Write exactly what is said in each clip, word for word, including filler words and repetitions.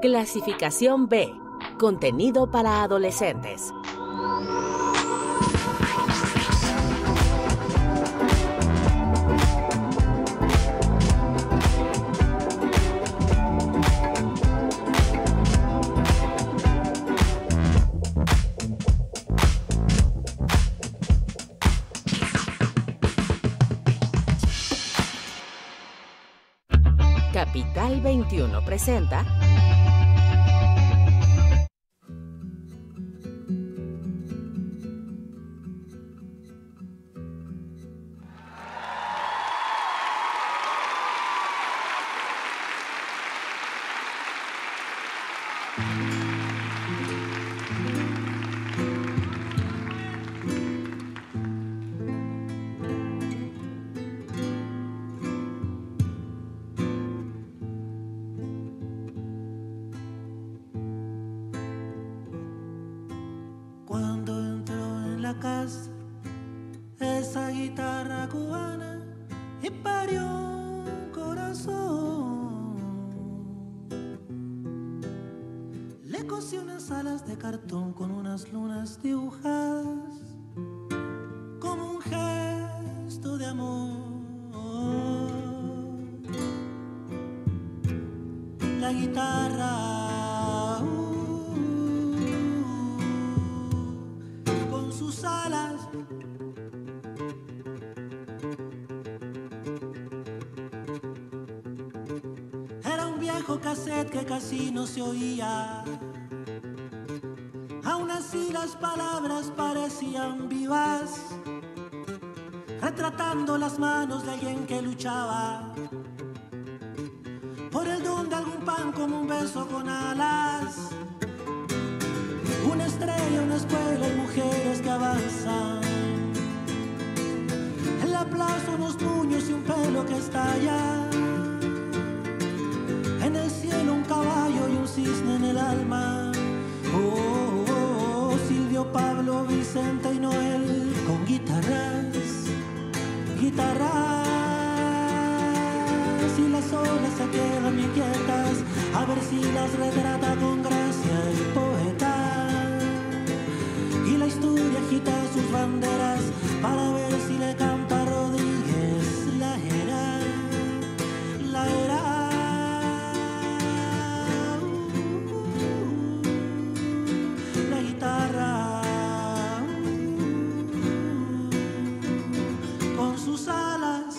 Clasificación B. Contenido para adolescentes. Capital veintiuno presenta Cuando entró en la casa esa guitarra cubana y parió un corazón, le cosí unas alas de cartón con unas lunas dibujadas como un gesto de amor. La guitarra alas era un viejo cassette que casi no se oía, aún así las palabras parecían vivas, retratando las manos de alguien que luchaba por el don de algún pan como un beso con alas. Una estrella, una escuela y mujeres que avanzan. En la plaza unos puños y un pelo que estalla. En el cielo un caballo y un cisne en el alma. Oh, oh, oh, Silvio, Pablo, Vicente y Noel con guitarras, guitarras. Y las olas se quedan inquietas a ver si las retrata con gracia el poeta. Y la historia agita sus banderas para ver si le canta a Rodríguez la era, la era. Uh, uh, la guitarra uh, con sus alas.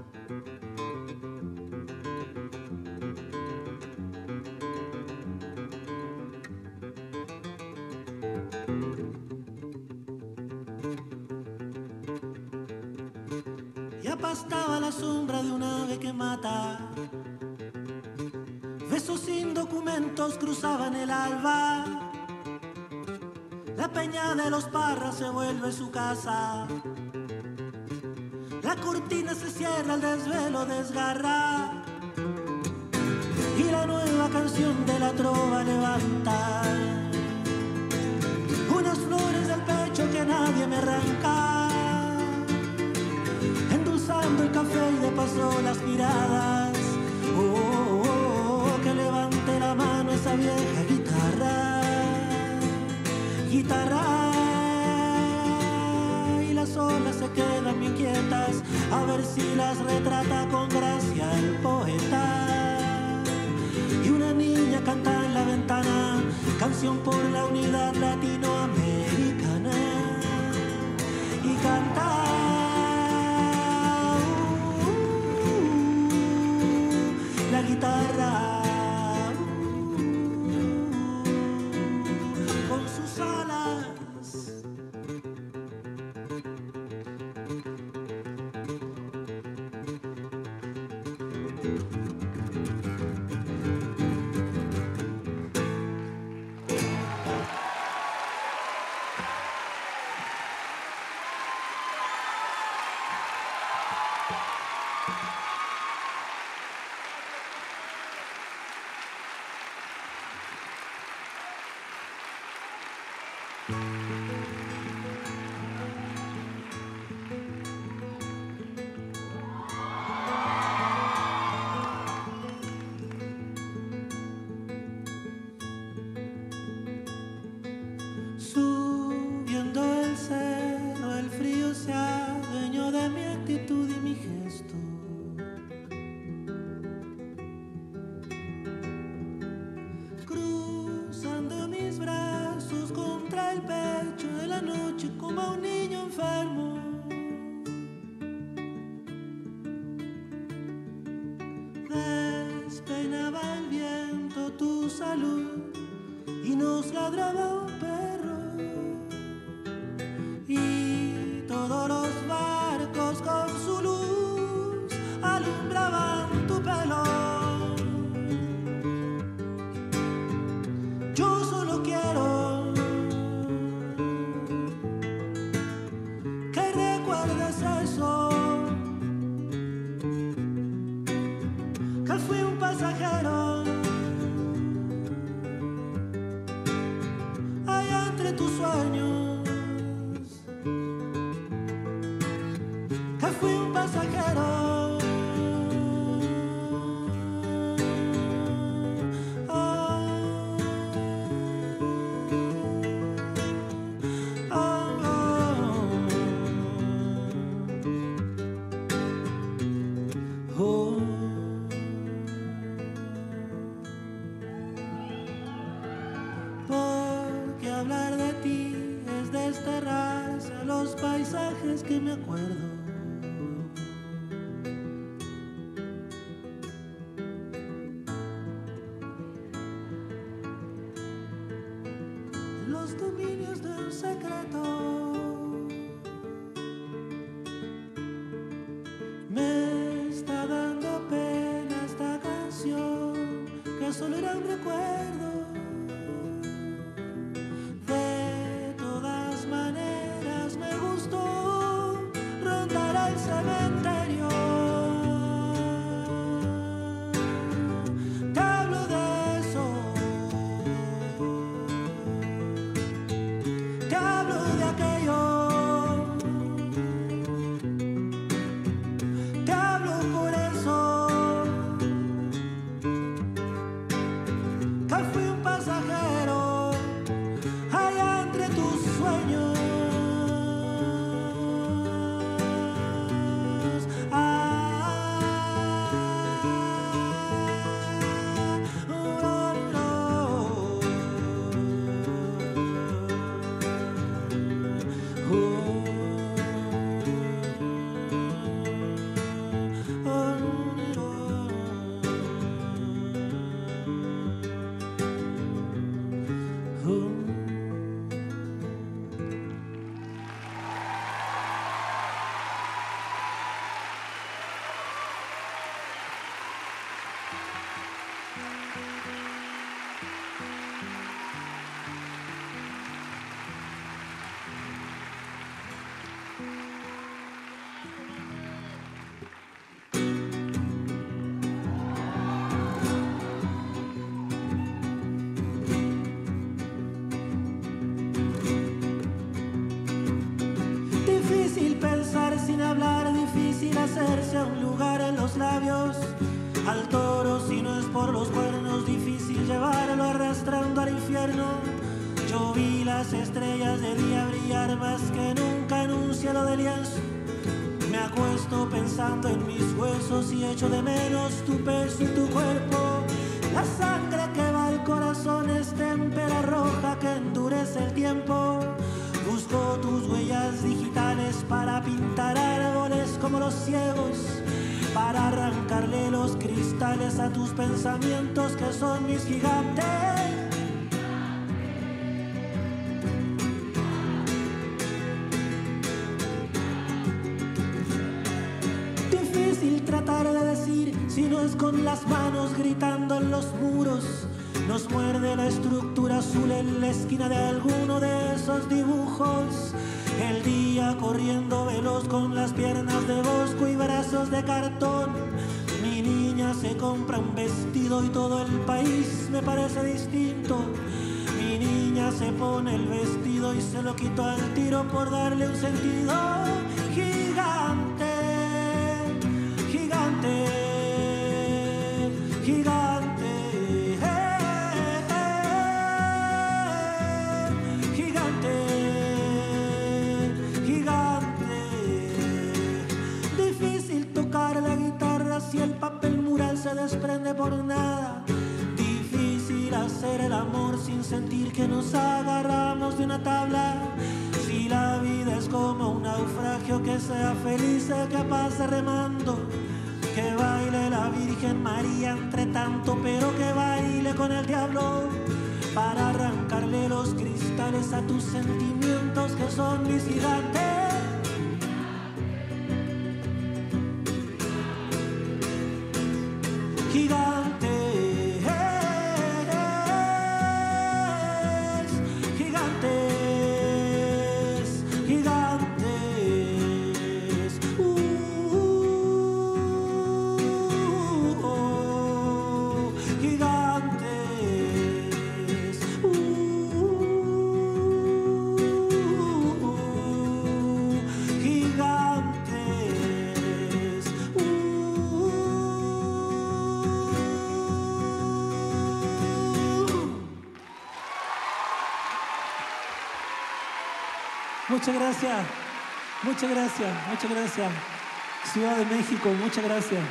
Ya pastaba la sombra de un ave que mata. Besos sin documentos cruzaban el alba. La peña de los Parras se vuelve su casa. La cortina se cierra, el desvelo desgarra. Y la nueva canción de la trova levanta unas flores del pecho que nadie me arranca. Endulzando el café y de paso las miradas. Oh, oh, oh, oh, que levante la mano esa vieja guitarra, guitarra. Y las olas se quedan bien quietas a ver si las retrata con gracia el poeta. Y una niña canta en la ventana, canción por la unidad latinoamericana. Y canta la guitarra con sus alas. paisajes que me acuerdo. Los dominios de un secreto me está dando pena esta canción que solo era un recuerdo. De todas maneras me gustó rondar el cementerio. Te hablo de eso. Te hablo de aquello. Te hablo por eso. Que fui un pasajero allá entre tus sueños. Ah, oh, no. Difícil pensar sin hablar, difícil hacerse a un lugar en los labios. Al toro si no es por los cuernos, difícil llevarlo arrastrando al infierno. Yo vi las estrellas de día brillar más que nunca en un cielo de lienzo. Me acuesto pensando en mis huesos y echo de menos tu peso y tu cuerpo. La sangre que va al corazón es témpera roja que endurece el tiempo. Busco tus huellas digitales para pintar árboles como los ciegos, para arrancarle los cristales a tus pensamientos que son mis gigantes. Difícil tratar de decir si no es con las manos gritando en los muros. Nos muerde la estructura azul en la esquina de alguno de esos dibujos. El día corriendo veloz con las piernas de bosco y brazos de cartón. Mi niña se compra un vestido y todo el país me parece distinto. Mi niña se pone el vestido y se lo quito al tiro por darle un sentido. Gigante, gigante, gigante. Si el papel mural se desprende por nada, difícil hacer el amor sin sentir que nos agarramos de una tabla. Si la vida es como un naufragio, que sea feliz el que pase remando. Que baile la Virgen María entre tanto, pero que baile con el diablo, para arrancarle los cristales a tus sentimientos que son mis gigantes. Gigantes, gigantes, gigantes. Uh, oh, gigantes. Uh, gigantes. Uh, Muchas gracias, muchas gracias, muchas gracias. Ciudad de México, muchas gracias.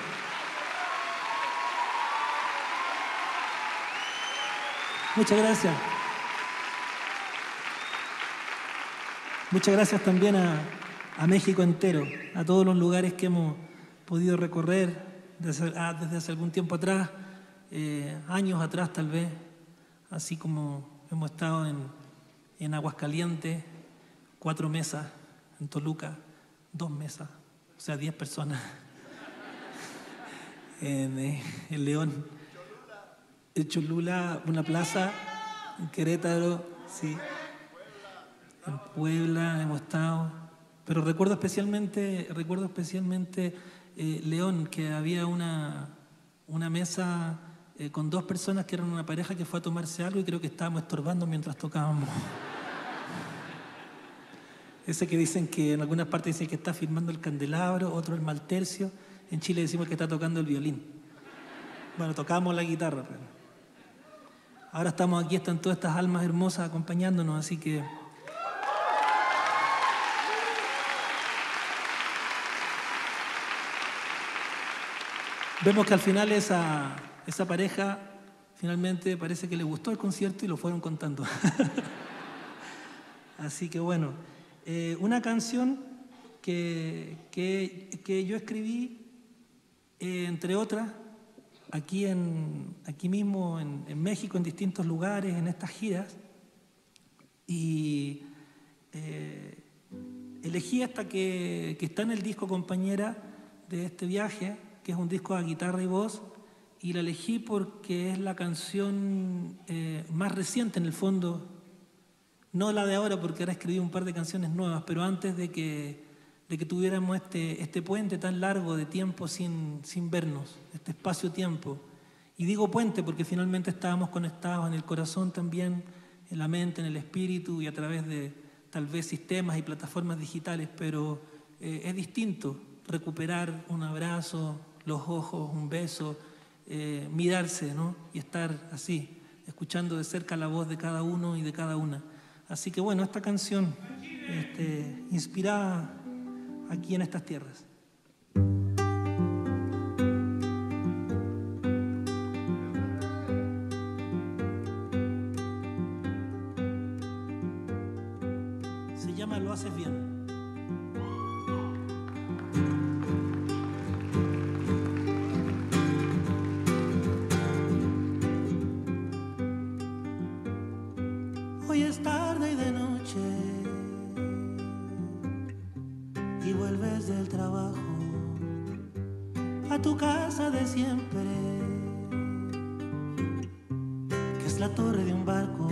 Muchas gracias. Muchas gracias también a, a México entero, a todos los lugares que hemos podido recorrer desde, ah, desde hace algún tiempo atrás, eh, años atrás tal vez, así como hemos estado en, en Aguascalientes, cuatro mesas, en Toluca, dos mesas, o sea, diez personas, en, eh, en León, en Cholula, una plaza, en Querétaro, sí, en Puebla hemos estado, pero recuerdo especialmente, recuerdo especialmente eh, León, que había una, una mesa eh, con dos personas que eran una pareja que fue a tomarse algo y creo que estábamos estorbando mientras tocábamos. Ese que dicen que en algunas partes dicen que está firmando el candelabro, otro el maltercio. En Chile decimos que está tocando el violín. Bueno, tocamos la guitarra, pero ahora estamos aquí, están todas estas almas hermosas acompañándonos, así que vemos que al final esa, esa pareja finalmente parece que le gustó el concierto y lo fueron contando. Así que bueno, eh, una canción que, que, que yo escribí, eh, entre otras, aquí, en, aquí mismo en, en México, en distintos lugares, en estas giras, y eh, elegí esta que, que está en el disco compañera de este viaje, que es un disco a guitarra y voz, y la elegí porque es la canción eh, más reciente en el fondo, no la de ahora porque ahora escribí un par de canciones nuevas, pero antes de que, de que tuviéramos este, este puente tan largo de tiempo sin, sin vernos, este espacio-tiempo. Y digo puente porque finalmente estábamos conectados en el corazón también, en la mente, en el espíritu y a través de tal vez sistemas y plataformas digitales, pero eh, es distinto recuperar un abrazo, los ojos, un beso, eh, mirarse, ¿no? Y estar así, escuchando de cerca la voz de cada uno y de cada una. Así que bueno, esta canción, este, inspirada aquí en estas tierras. Se llama Lo haces bien. Hoy es tarde y de noche y vuelves del trabajo a tu casa de siempre, que es la torre de un barco,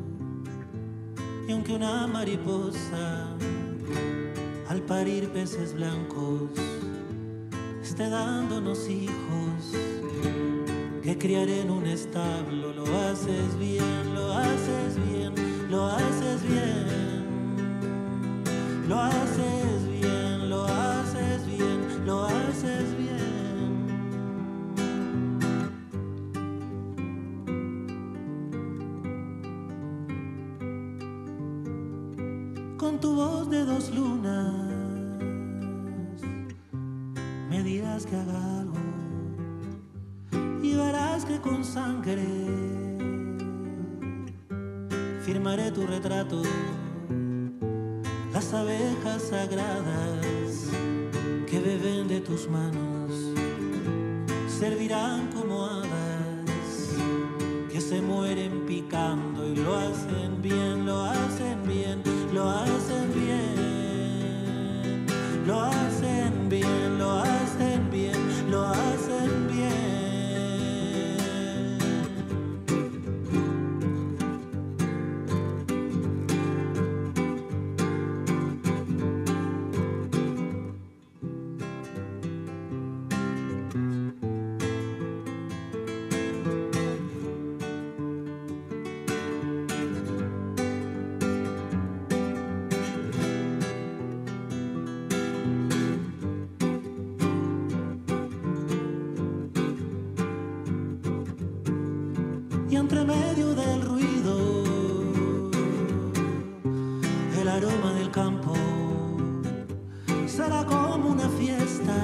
y aunque una mariposa al parir peces blancos esté dándonos hijos que criaré en un establo, lo haces bien, lo haces bien, lo haces bien, lo haces bien, lo haces bien, lo haces bien. Con tu voz de dos lunas me dirás que haga algo y verás que con sangre firmaré tu retrato. Las abejas sagradas que beben de tus manos servirán como hadas que se mueren picando y lo hacen bien, lo hacen bien, lo hacen bien, lo hacen bien, lo hacen bien, lo hacen bien. Y entre medio del ruido, el aroma del campo será como una fiesta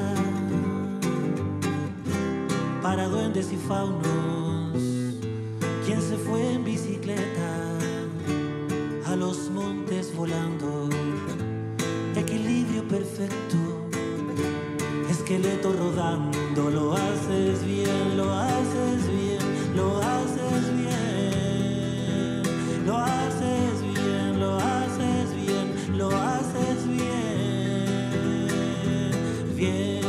para duendes y faunos. Quien se fue en bicicleta a los montes volando, equilibrio perfecto, esqueleto rodando, lo haces bien, lo haces bien, lo haces bien, lo haces bien, lo haces bien, lo haces bien, bien,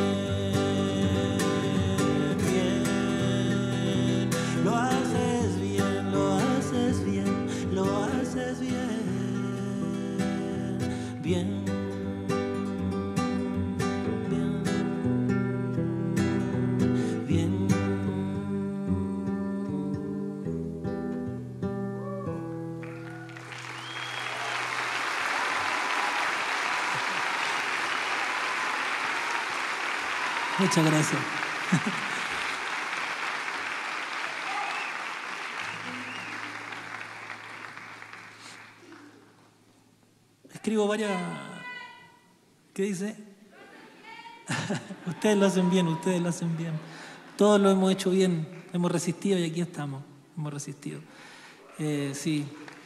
bien, lo haces bien, lo haces bien, lo haces bien, bien. Muchas gracias. Escribo varias... ¿Qué dice? Ustedes lo hacen bien, ustedes lo hacen bien. Todos lo hemos hecho bien, hemos resistido y aquí estamos, hemos resistido. Eh, sí.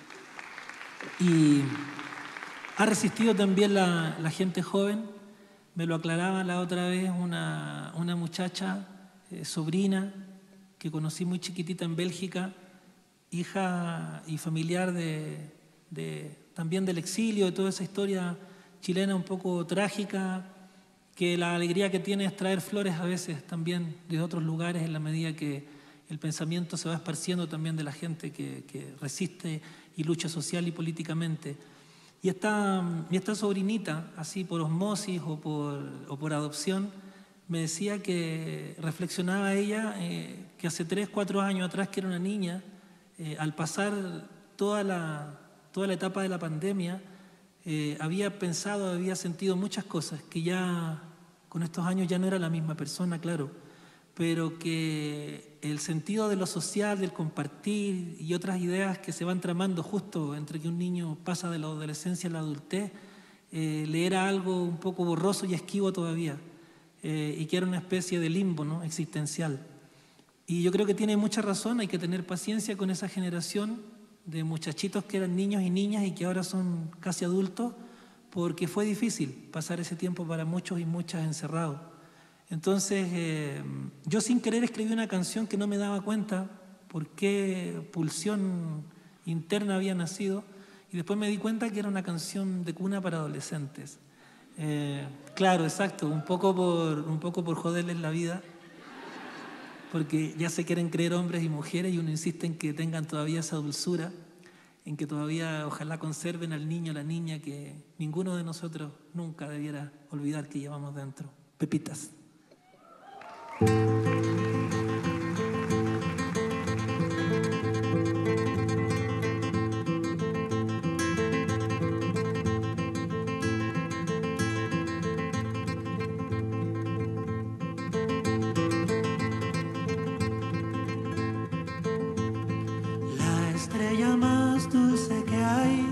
Y ha resistido también la, la gente joven. Me lo aclaraba la otra vez una, una muchacha, eh, sobrina, que conocí muy chiquitita en Bélgica, hija y familiar de, de, también del exilio, de toda esa historia chilena un poco trágica, que la alegría que tiene es traer flores a veces también de otros lugares en la medida que el pensamiento se va esparciendo también de la gente que, que resiste y lucha social y políticamente. Y esta, y esta sobrinita, así por osmosis o por, o por adopción, me decía que reflexionaba ella eh, que hace tres, cuatro años atrás, que era una niña, eh, al pasar toda la, toda la etapa de la pandemia, eh, había pensado, había sentido muchas cosas, que ya con estos años ya no era la misma persona, claro, pero que el sentido de lo social, del compartir y otras ideas que se van tramando justo entre que un niño pasa de la adolescencia a la adultez, eh, le era algo un poco borroso y esquivo todavía, eh, y que era una especie de limbo, ¿no?, existencial. Y yo creo que tiene mucha razón, hay que tener paciencia con esa generación de muchachitos que eran niños y niñas y que ahora son casi adultos, porque fue difícil pasar ese tiempo para muchos y muchas encerrados. Entonces, eh, yo sin querer escribí una canción que no me daba cuenta por qué pulsión interna había nacido, y después me di cuenta que era una canción de cuna para adolescentes. Eh, claro, exacto, un poco, por, un poco por joderles la vida, porque ya se quieren creer hombres y mujeres y uno insiste en que tengan todavía esa dulzura, en que todavía ojalá conserven al niño, a la niña que ninguno de nosotros nunca debiera olvidar que llevamos dentro. Pepitas. La estrella más dulce que hay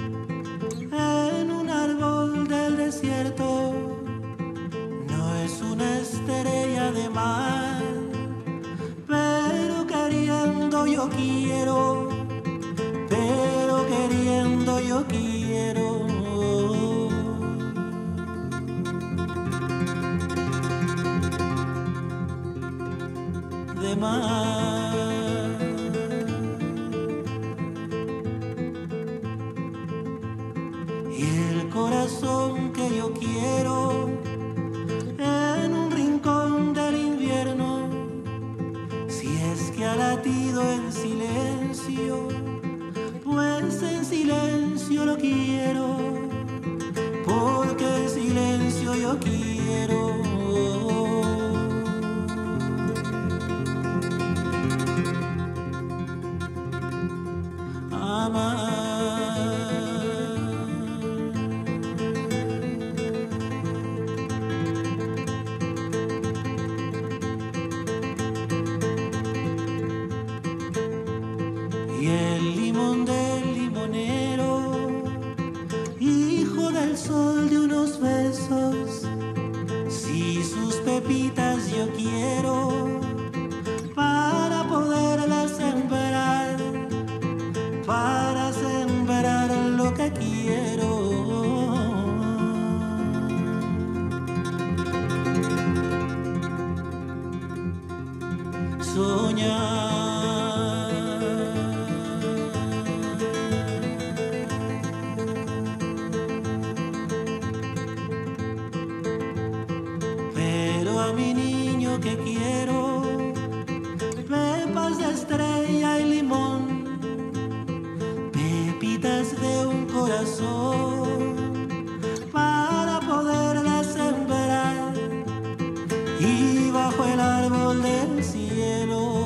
en un árbol del desierto no es una estrella de mar, pero queriendo yo quiero, pero queriendo yo quiero. De mar. Y el corazón que yo quiero en un rincón del invierno, si es que ha latido en silencio, pues en silencio lo quiero, porque en silencio yo quiero. Amar. Y el limón del limonero, hijo del sol de unos besos, si sus pepitas yo quiero, para poderlas sembrar, para sembrar lo que quiero. a mi niño que quiero, pepas de estrella y limón, pepitas de un corazón, para poderlas sembrar y bajo el árbol del cielo.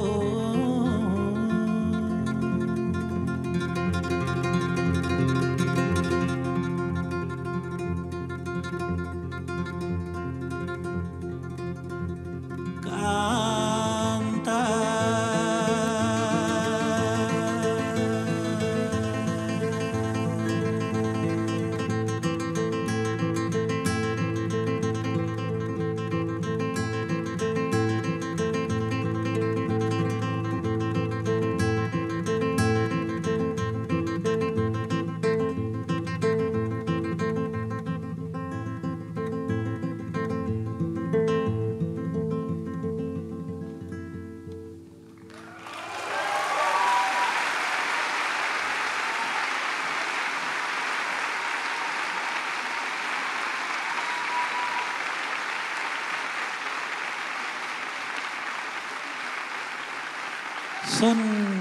Son,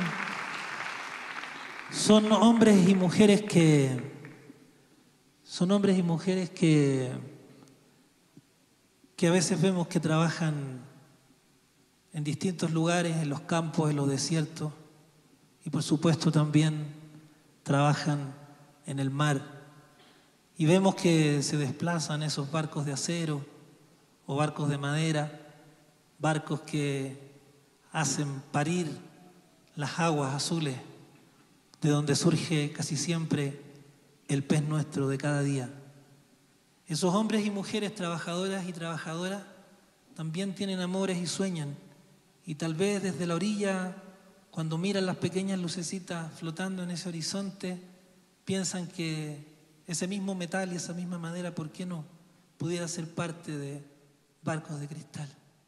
son hombres y mujeres que son hombres y mujeres que, que a veces vemos que trabajan en distintos lugares, en los campos, en los desiertos, y por supuesto también trabajan en el mar. Y vemos que se desplazan esos barcos de acero o barcos de madera, barcos que hacen parir las aguas azules, de donde surge casi siempre el pez nuestro de cada día. Esos hombres y mujeres trabajadoras y trabajadoras también tienen amores y sueñan, y tal vez desde la orilla, cuando miran las pequeñas lucecitas flotando en ese horizonte, piensan que ese mismo metal y esa misma madera, ¿por qué no?, pudiera ser parte de barcos de cristal.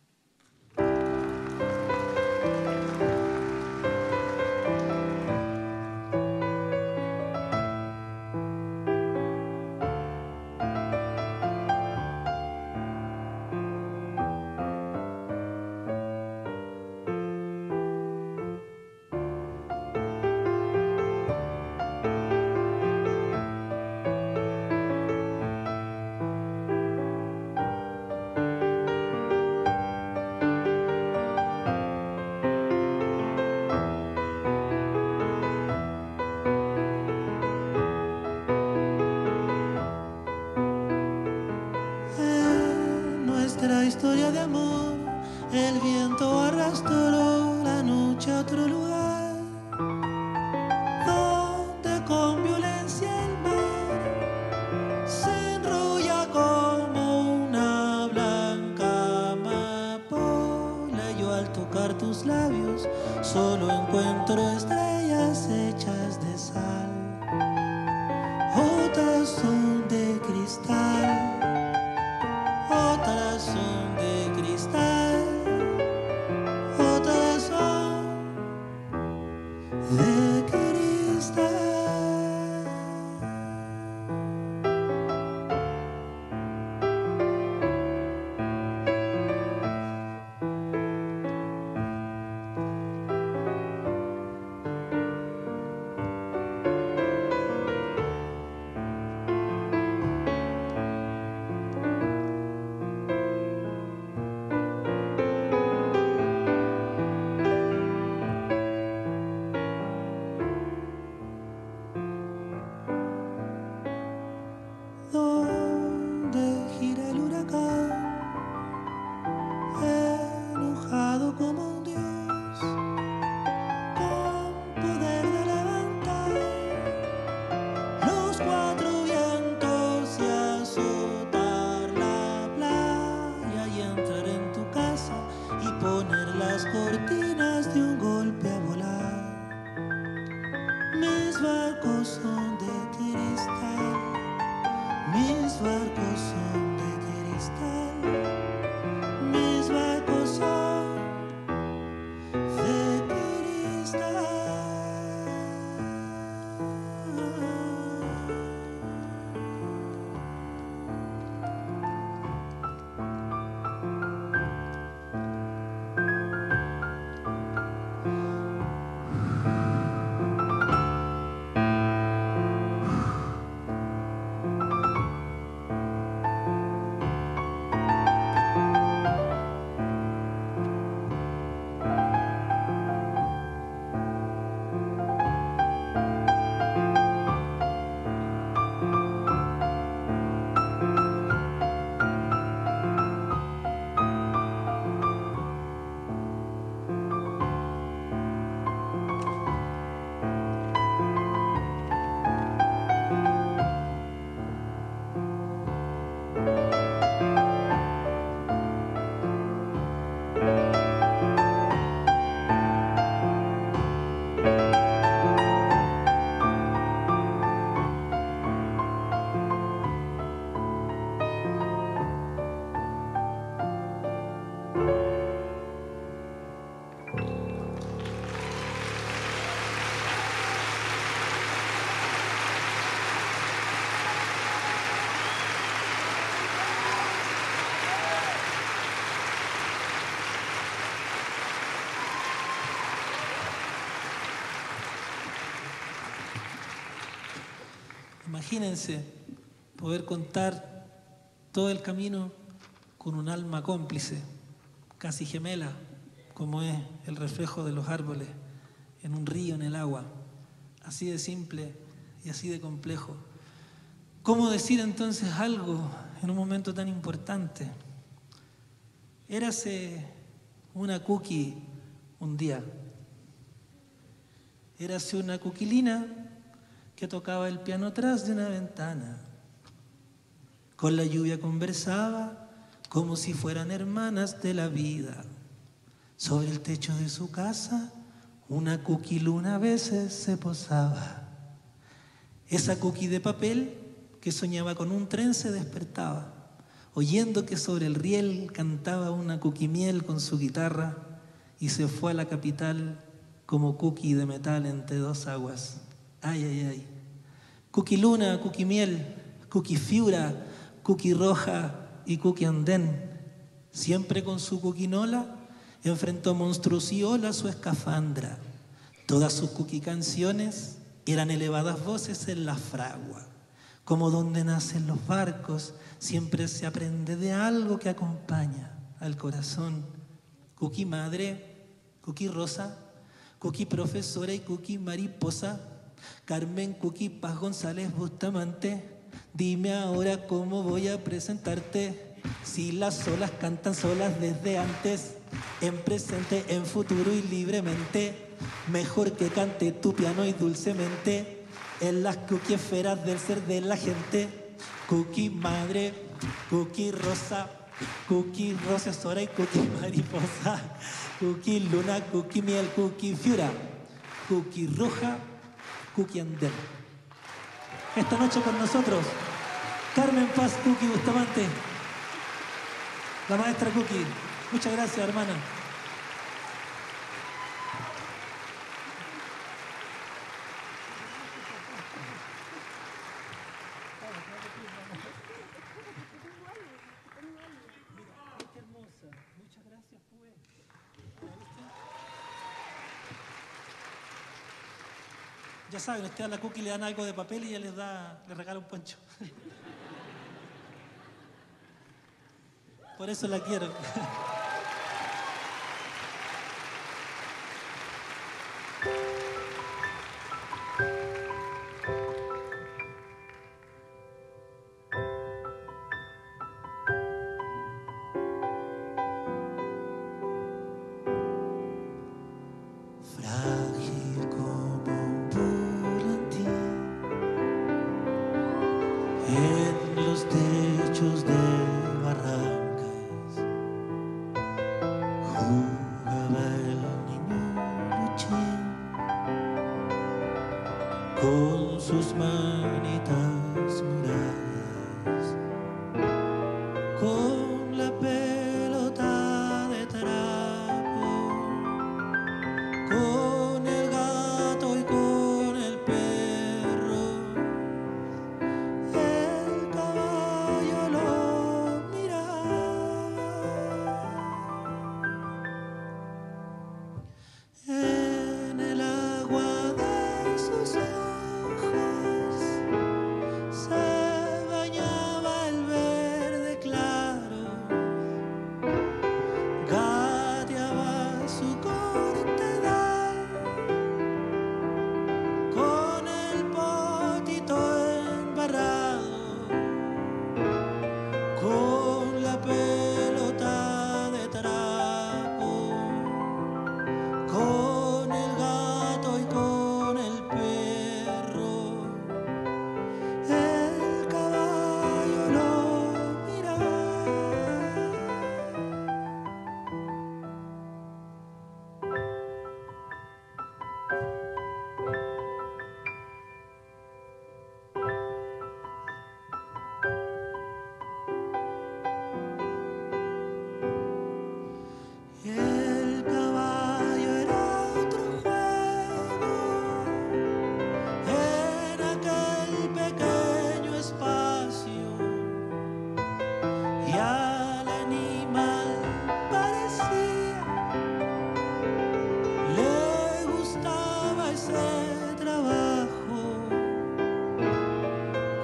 Historia de amor, el viento arrastró la noche a otro lugar, donde con violencia el mar se enrolla como una blanca amapola. Yo al tocar tus labios solo encuentro estrellas hechas de sal, otras son de cristal. Otras son de cristal, otras son de cristal. Imagínense poder contar todo el camino con un alma cómplice, casi gemela, como es el reflejo de los árboles en un río, en el agua. Así de simple y así de complejo. ¿Cómo decir entonces algo en un momento tan importante? Érase una cookie un día. Érase una cuquilina que tocaba el piano tras de una ventana. Con la lluvia conversaba como si fueran hermanas de la vida. Sobre el techo de su casa, una cookie luna a veces se posaba. Esa cookie de papel que soñaba con un tren se despertaba, oyendo que sobre el riel cantaba una cookie miel con su guitarra, y se fue a la capital como cookie de metal entre dos aguas. Ay, ay, ay. Cookie luna, cookie miel, cookie fiura, cookie roja y cookie andén. Siempre con su coquinola enfrentó monstruos y olas su escafandra. Todas sus cookie canciones eran elevadas voces en la fragua. Como donde nacen los barcos, siempre se aprende de algo que acompaña al corazón. Cookie madre, cookie rosa, cookie profesora y cookie mariposa. Carmen Cookie Paz González Bustamante, dime ahora cómo voy a presentarte. Si las olas cantan solas desde antes, en presente, en futuro y libremente, mejor que cante tu piano y dulcemente en las cookie esferas del ser de la gente. Cookie madre, cookie rosa, cookie profesora y cookie mariposa, cookie luna, cookie miel, cookie fiura, cookie roja, cookie andén. Esta noche con nosotros, Carmen Paz Cookie Bustamante, la maestra Cookie. Muchas gracias, hermana. Ya saben, ustedes a la cookie le dan algo de papel y ella les da, les regala un poncho. Por eso la quiero. Con sus manitas moradas, con la pelota de trapo, con el gato y con el perro, el caballo lo miraba. En el agua de sus ojos se bañaba el verde claro, gateaba su cortedad con el potito embarrado, con la pelota de trapo, con el gato y con el perro, el caballo lo miraba. Y el caballo era otro juego en aquel pequeño espacio, y al animal parecía le gustaba ese trabajo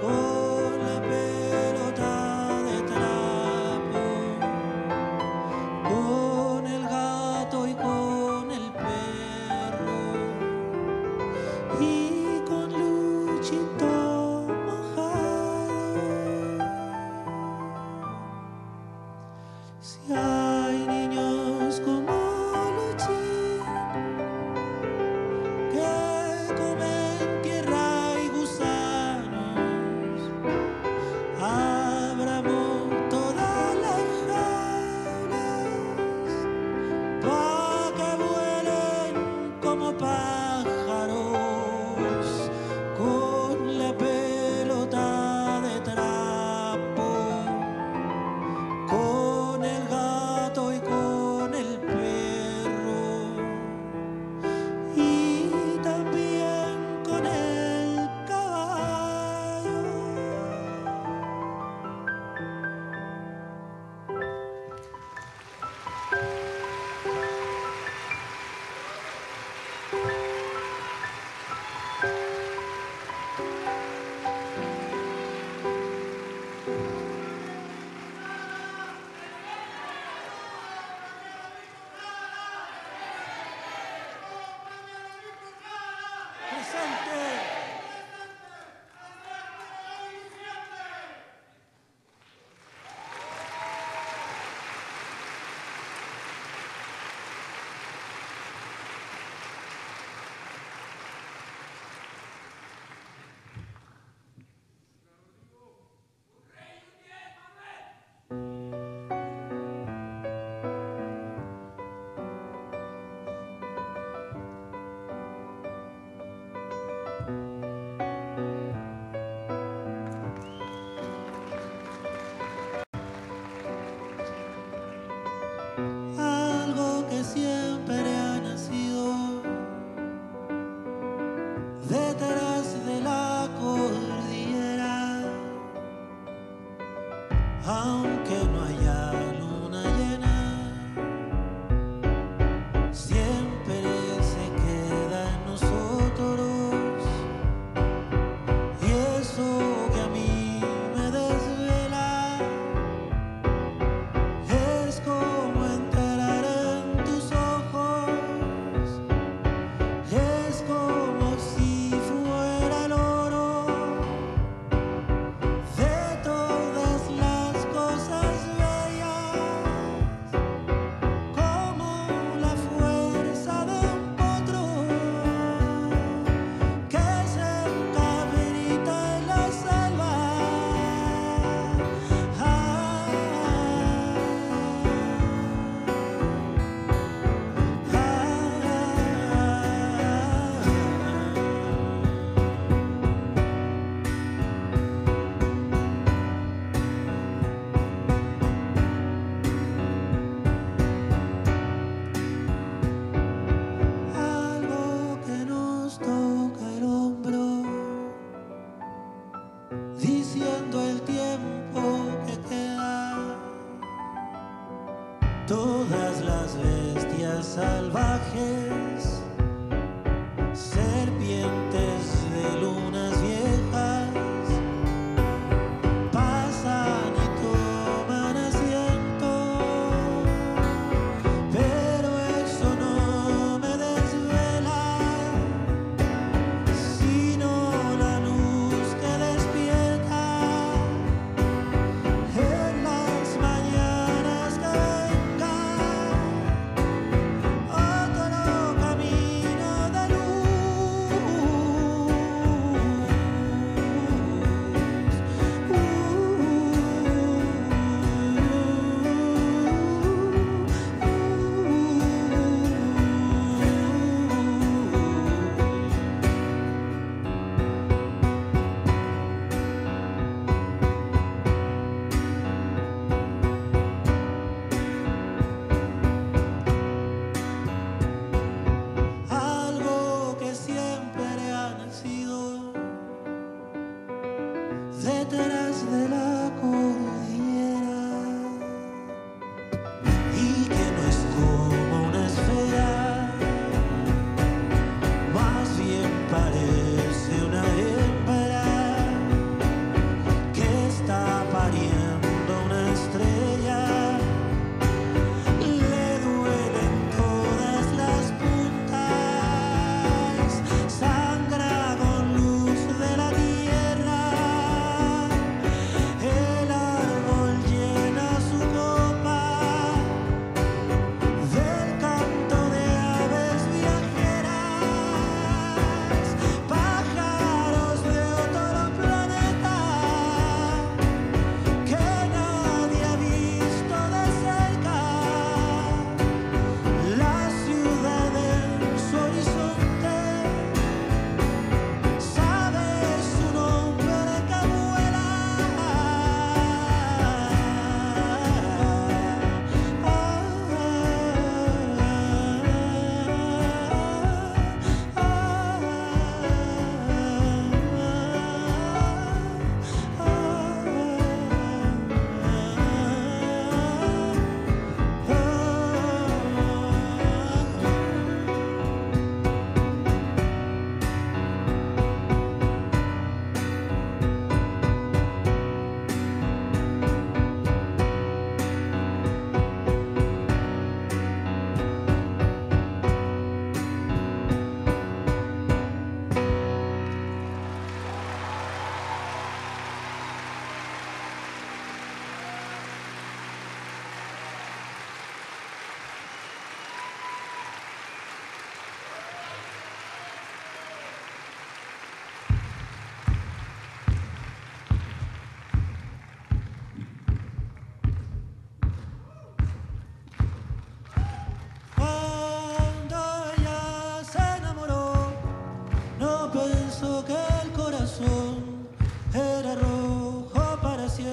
Si hay niños como Luchín que comen tierra y gusanos, abramos todas las jaulas pa' que vuelen como pájaros con la pelota de trapo, con el gato y con el perro, y también con el caballo. Presente. Algo que siempre ha nacido detrás de la cordillera, aunque no haya luna llena, siempre se queda en nosotros, y eso que a mí me desvela es como entrar en tus ojos, es como si fuera el oro de todas las cosas bellas, como la fuerza de un potro que se encabrita en la selva. Algo que nos toca el hombro, diciendo el tiempo que queda. Todas las bestias salvajes, serpientes de lunas viejas, pasan y toman asiento, pero eso no me desvela, sino la luz que despierta en las mañanas que vengan. Oh,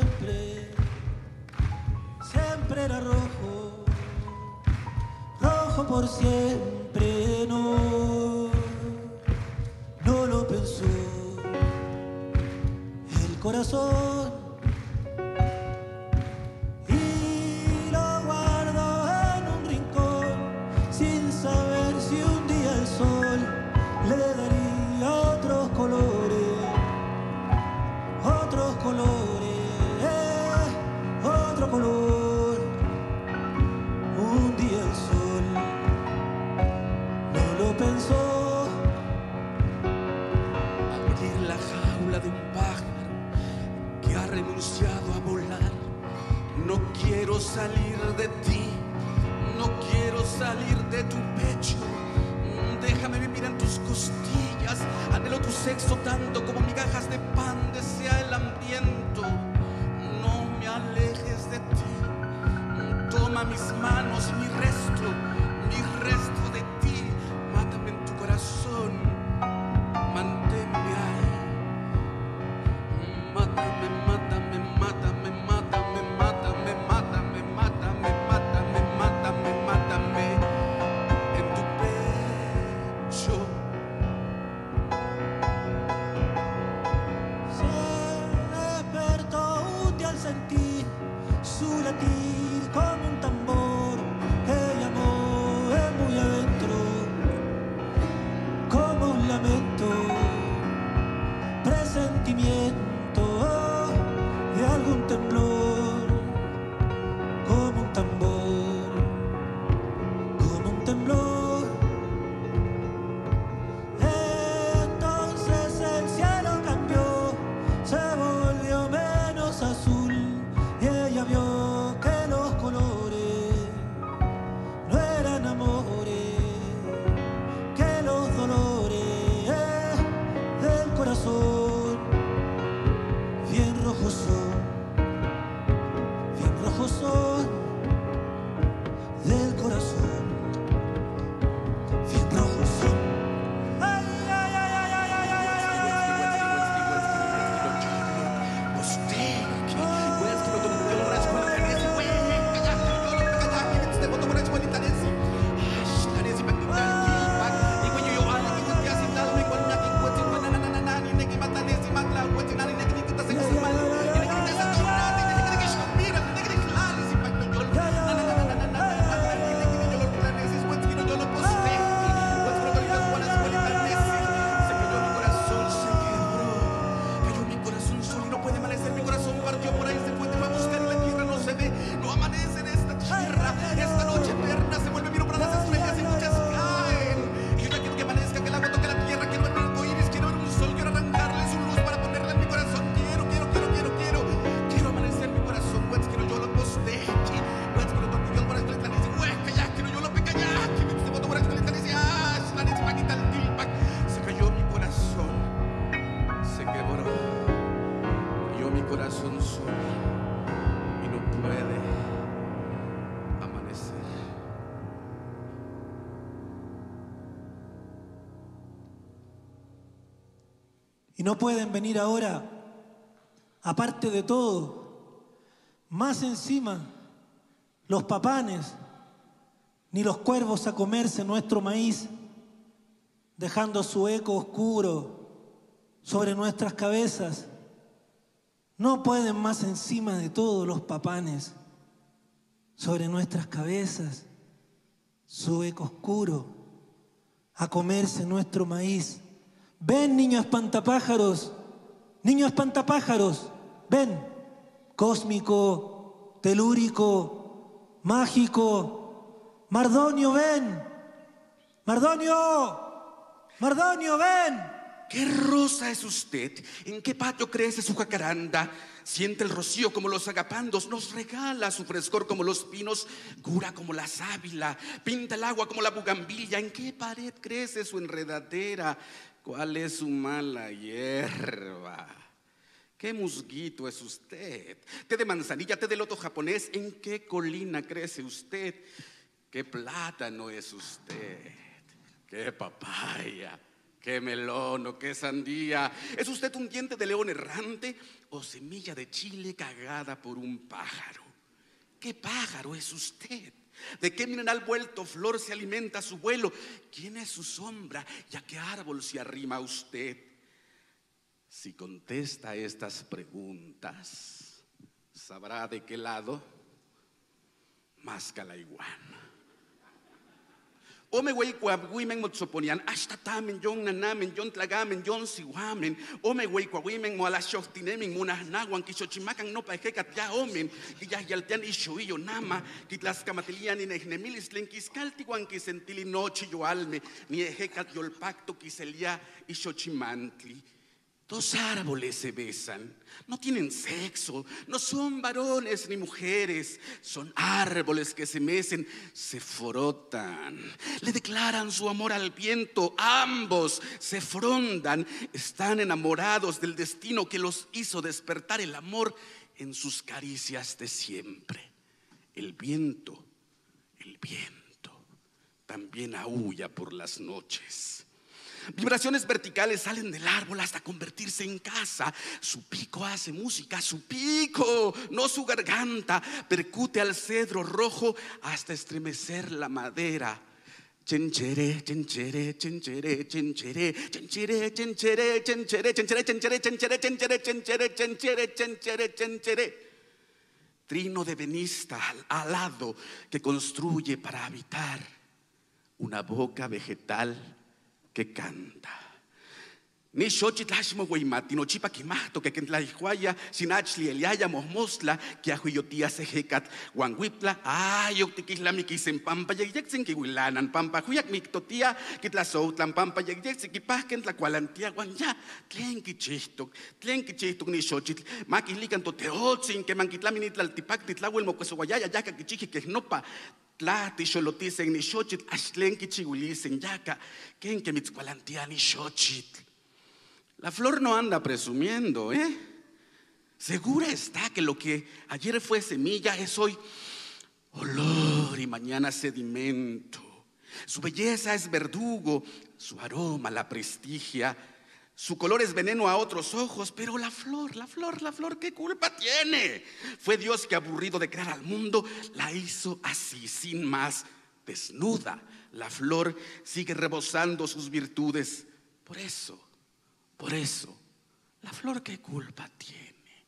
siempre, siempre era rojo, rojo por siempre, no, no lo pensó el corazón. Y lo guardo en un rincón, sin saber si un día el sol le daría otros colores, otros colores, eh, otro color. Un día el sol no lo pensó. Abrir la jaula de un pájaro que ha renunciado a volar. No quiero salir de ti, no quiero salir de tu pecho. Déjame vivir en tus costillas. Anhelo tu sexo tanto como migajas de pan desea el hambriento. No me alejes de ti. Toma mis manos, mi resto, mi resto de ti. Mátame en tu corazón, manténme ahí. Mátame, mátame, mátame, mátame, mátame, mátame, mátame, mátame, mátame, mátame en tu pecho. Se despertó un día al sentir su latir como un tambor que llamó de muy adentro, como un lamento, presentimiento de algún temblor, como un tambor, como un temblor. Entonces el cielo cambió, se volvió menos azul y ella vio que los colores no eran amores, que los dolores del corazón bien rojos son, bien rojos son del corazón, bien rojos son. Ay, ay, ay, ay, ay, ay, ay, ay, ay, y no pueden venir ahora, aparte de todo, más encima, los papanes, ni los cuervos a comerse nuestro maíz, dejando su eco oscuro sobre nuestras cabezas. No pueden más encima de todo los papanes, sobre nuestras cabezas, su eco oscuro, a comerse nuestro maíz. Ven, niño espantapájaros, niño espantapájaros, ven, cósmico, telúrico, mágico, Mardonio, ven, Mardonio, Mardonio, ven. ¿Qué rosa es usted? ¿En qué patio crece su jacaranda? Siente el rocío como los agapandos, nos regala su frescor como los pinos, cura como la sábila, pinta el agua como la bugambilla. ¿En qué pared crece su enredadera? ¿Cuál es su mala hierba? ¿Qué musguito es usted? ¿Té de manzanilla, té de loto japonés? ¿En qué colina crece usted? ¿Qué plátano es usted? ¿Qué papaya? qué melón o qué sandía. ¿Es usted un diente de león errante o semilla de chile cagada por un pájaro? ¿Qué pájaro es usted? ¿De qué mineral vuelto flor se alimenta su vuelo? ¿Quién es su sombra y a qué árbol se arrima usted? Si contesta estas preguntas, sabrá de qué lado masca la iguana. Ome wey kwawimen motsoponian hasta tamen yon nanamen yon tlagamen yon siwamen. Ome wey kwawimen mo alashotinemen munahnawan kishochimakan no pajekat ya omen ya yaltian ishoyo nama kitlas kamatilian inejnemilis tlenkiskaltiwan kisentili noche yo alme ni ejekat yol pacto kiselia ishochimantli. Dos árboles se besan, no tienen sexo, no son varones ni mujeres, son árboles que se mecen, se frotan, le declaran su amor al viento, ambos se frondan, están enamorados del destino que los hizo despertar el amor en sus caricias de siempre. El viento, el viento, también aúlla por las noches. Vibraciones verticales salen del árbol hasta convertirse en casa. Su pico hace música, su pico, no su garganta, percute al cedro rojo hasta estremecer la madera. Chenchere, chenchere, chenchere, chenchere, chenchere, chenchere, chenchere, chenchere, chenchere, chenchere, chenchere, chenchere, chenchere, chenchere, chenchere. Trino de venista alado que construye para habitar una boca vegetal que canta. Ni xochitlashmo guaymati no chipa kimahto que kentlaihguaya sinachli eliaya mosmosla que ajuyotia sejecat guanguipla ayok tikislami kisempampa yegyeksin kiwilanan pampa huyak miktotia kitlasoutlan pampa yegyeksin kipahken tlakualantia guanya tlen kichihtok tlen kichihtok ni xochitl makihlikan toteotzin que mankitlamini tlaltipak titlawel mokuesoguayaya yaka kichiji kehnopa tlati xolotisen ni xochitl ashtlen kichiwilisen yaka ken que mitzkualantia ni xochitl. La flor no anda presumiendo, ¿eh? Segura está que lo que ayer fue semilla es hoy olor y mañana sedimento. Su belleza es verdugo, su aroma la prestigia, su color es veneno a otros ojos, pero la flor, la flor, la flor, ¿qué culpa tiene? Fue Dios que, aburrido de crear al mundo, la hizo así, sin más, desnuda. La flor sigue rebosando sus virtudes. Por eso, por eso, la flor, ¿qué culpa tiene?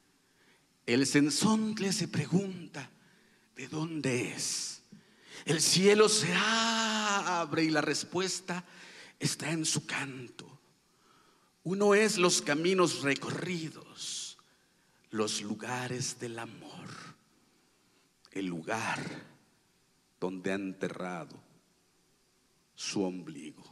El sensontle se pregunta, ¿de dónde es? El cielo se abre y la respuesta está en su canto. Uno es los caminos recorridos, los lugares del amor, el lugar donde ha enterrado su ombligo.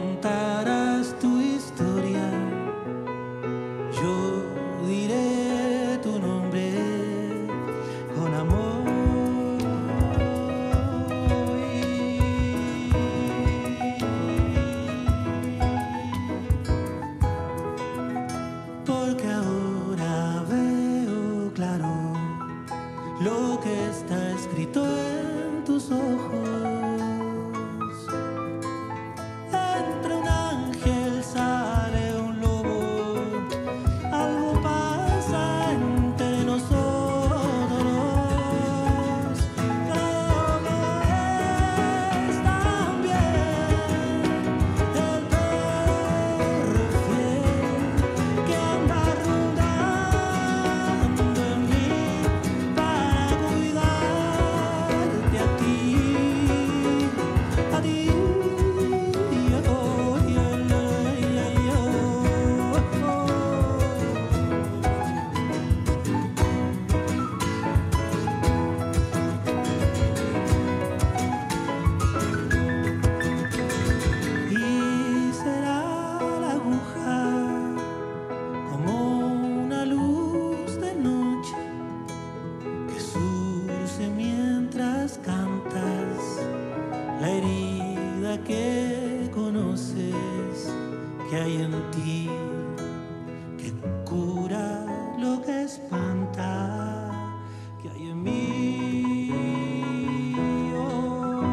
Contarás tu historia, yo diré la herida que conoces, que hay en ti, que cura lo que espanta, que hay en mí. Oh,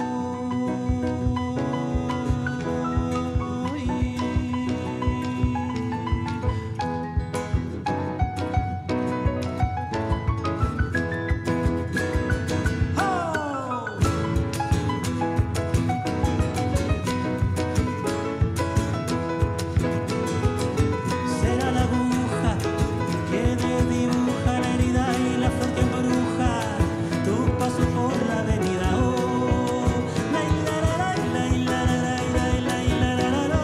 será la aguja que dibuja la herida y la flor que embruja tu paso por la avenida. Oh, la la la la la la la la la la la.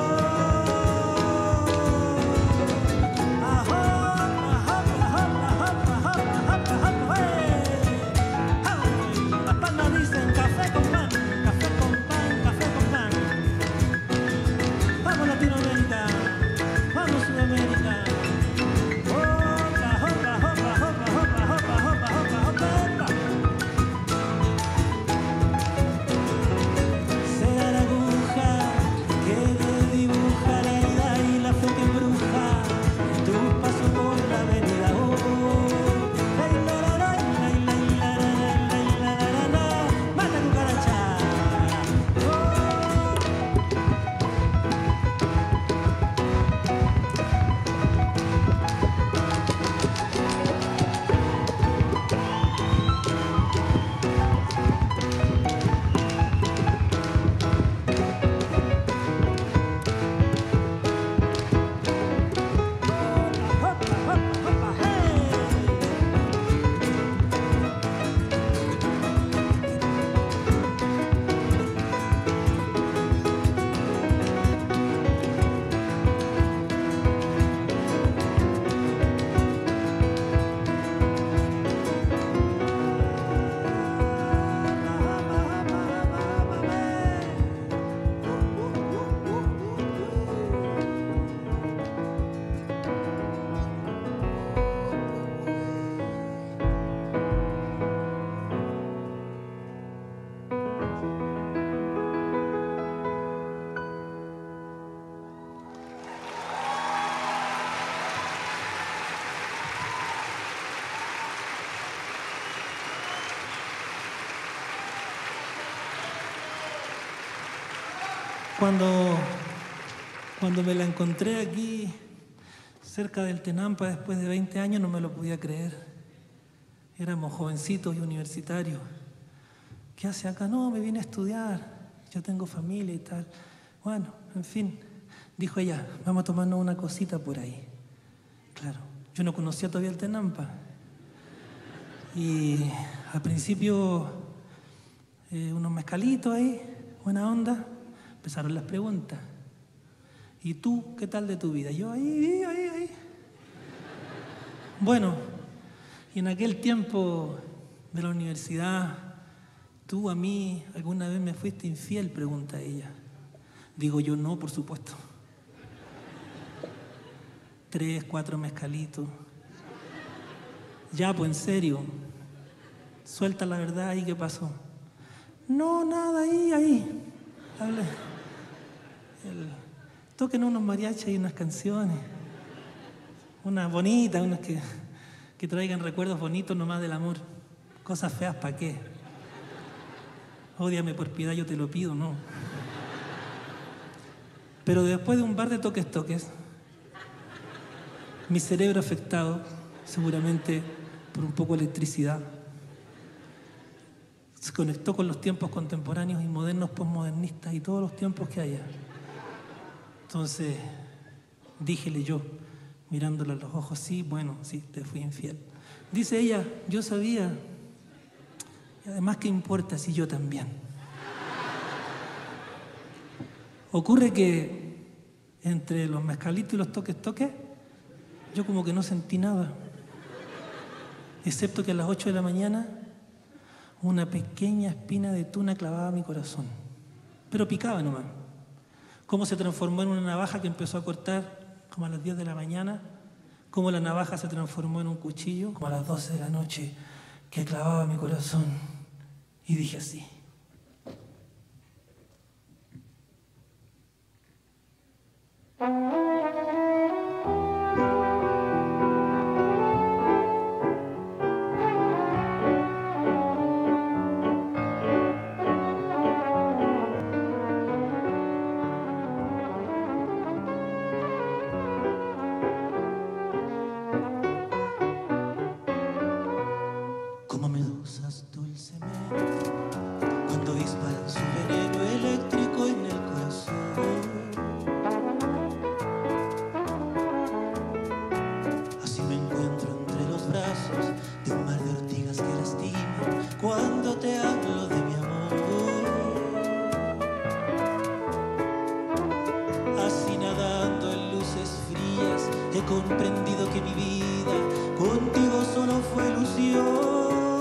Ajá, ajá, ajá, ajá, ajá, ajá, ajá. Las palmas dicen café con pan, café con pan, café con pan. Vamos Latinoamérica, vamos Sudamérica. Hopa, hopa, hopa, hopa, hopa, hopa, hopa, hopa, hopa. Será la aguja que dibuja la herida y la flor que embruja tu paso por la avenida. Oh, la la la la la la la la la la. Mata cucaracha. Oh. Cuando, cuando me la encontré aquí, cerca del Tenampa, después de veinte años, no me lo podía creer. Éramos jovencitos y universitarios. ¿Qué hace acá? No, me vine a estudiar. Yo tengo familia y tal. Bueno, en fin, dijo ella, vamos a tomarnos una cosita por ahí. Claro, yo no conocía todavía el Tenampa. Y al principio, eh, unos mezcalitos ahí, buena onda. Empezaron las preguntas. ¿Y tú qué tal de tu vida? Yo ahí, ahí, ahí. Bueno, y en aquel tiempo de la universidad, ¿tú a mí alguna vez me fuiste infiel?, pregunta ella. Digo yo, no, por supuesto. Tres, cuatro mezcalitos. Ya, pues en serio. Suelta la verdad, ¿y qué pasó? No, nada, ahí, ahí. Hable. El, toquen unos mariachis y unas canciones. Unas bonitas, unas que, que traigan recuerdos bonitos nomás del amor. Cosas feas, ¿para qué? Ódiame por piedad, yo te lo pido, no. Pero después de un par de toques toques, mi cerebro afectado, seguramente por un poco de electricidad, se conectó con los tiempos contemporáneos y modernos, posmodernistas y todos los tiempos que haya. Entonces, díjele yo, mirándole a los ojos, sí, bueno, sí, te fui infiel. Dice ella, yo sabía, y además, ¿qué importa si yo también? Ocurre que entre los mezcalitos y los toques toques, yo como que no sentí nada, excepto que a las ocho de la mañana una pequeña espina de tuna clavaba mi corazón, pero picaba nomás. Cómo se transformó en una navaja que empezó a cortar como a las diez de la mañana, cómo la navaja se transformó en un cuchillo como a las doce de la noche que clavaba mi corazón. Y dije así, comprendido que mi vida contigo solo fue ilusión.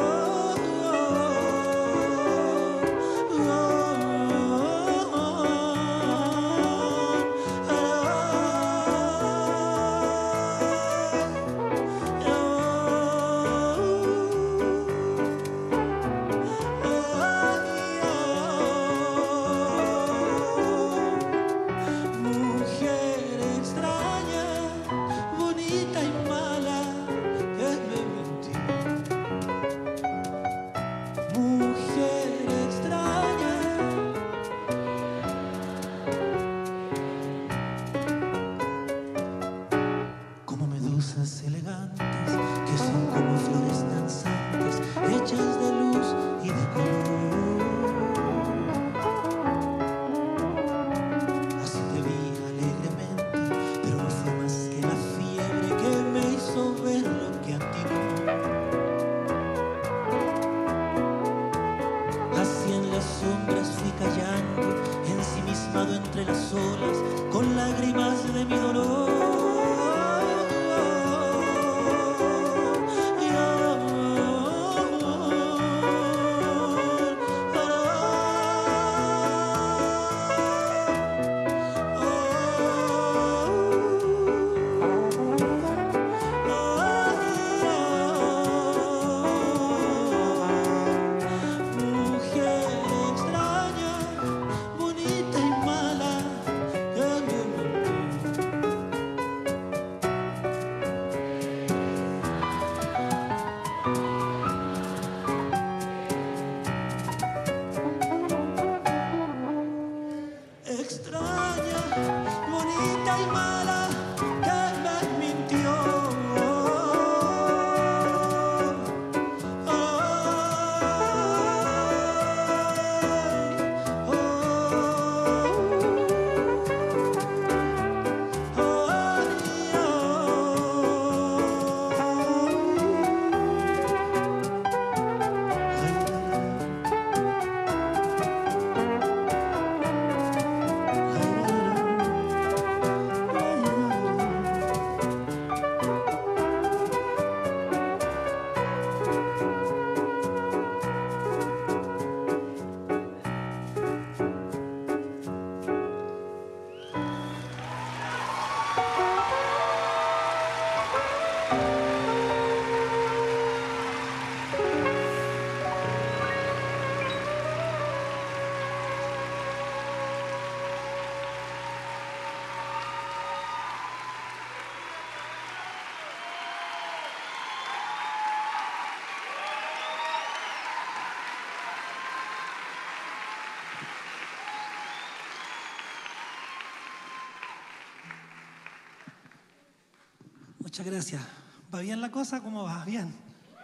Muchas gracias. ¿Va bien la cosa? ¿Cómo va? Bien.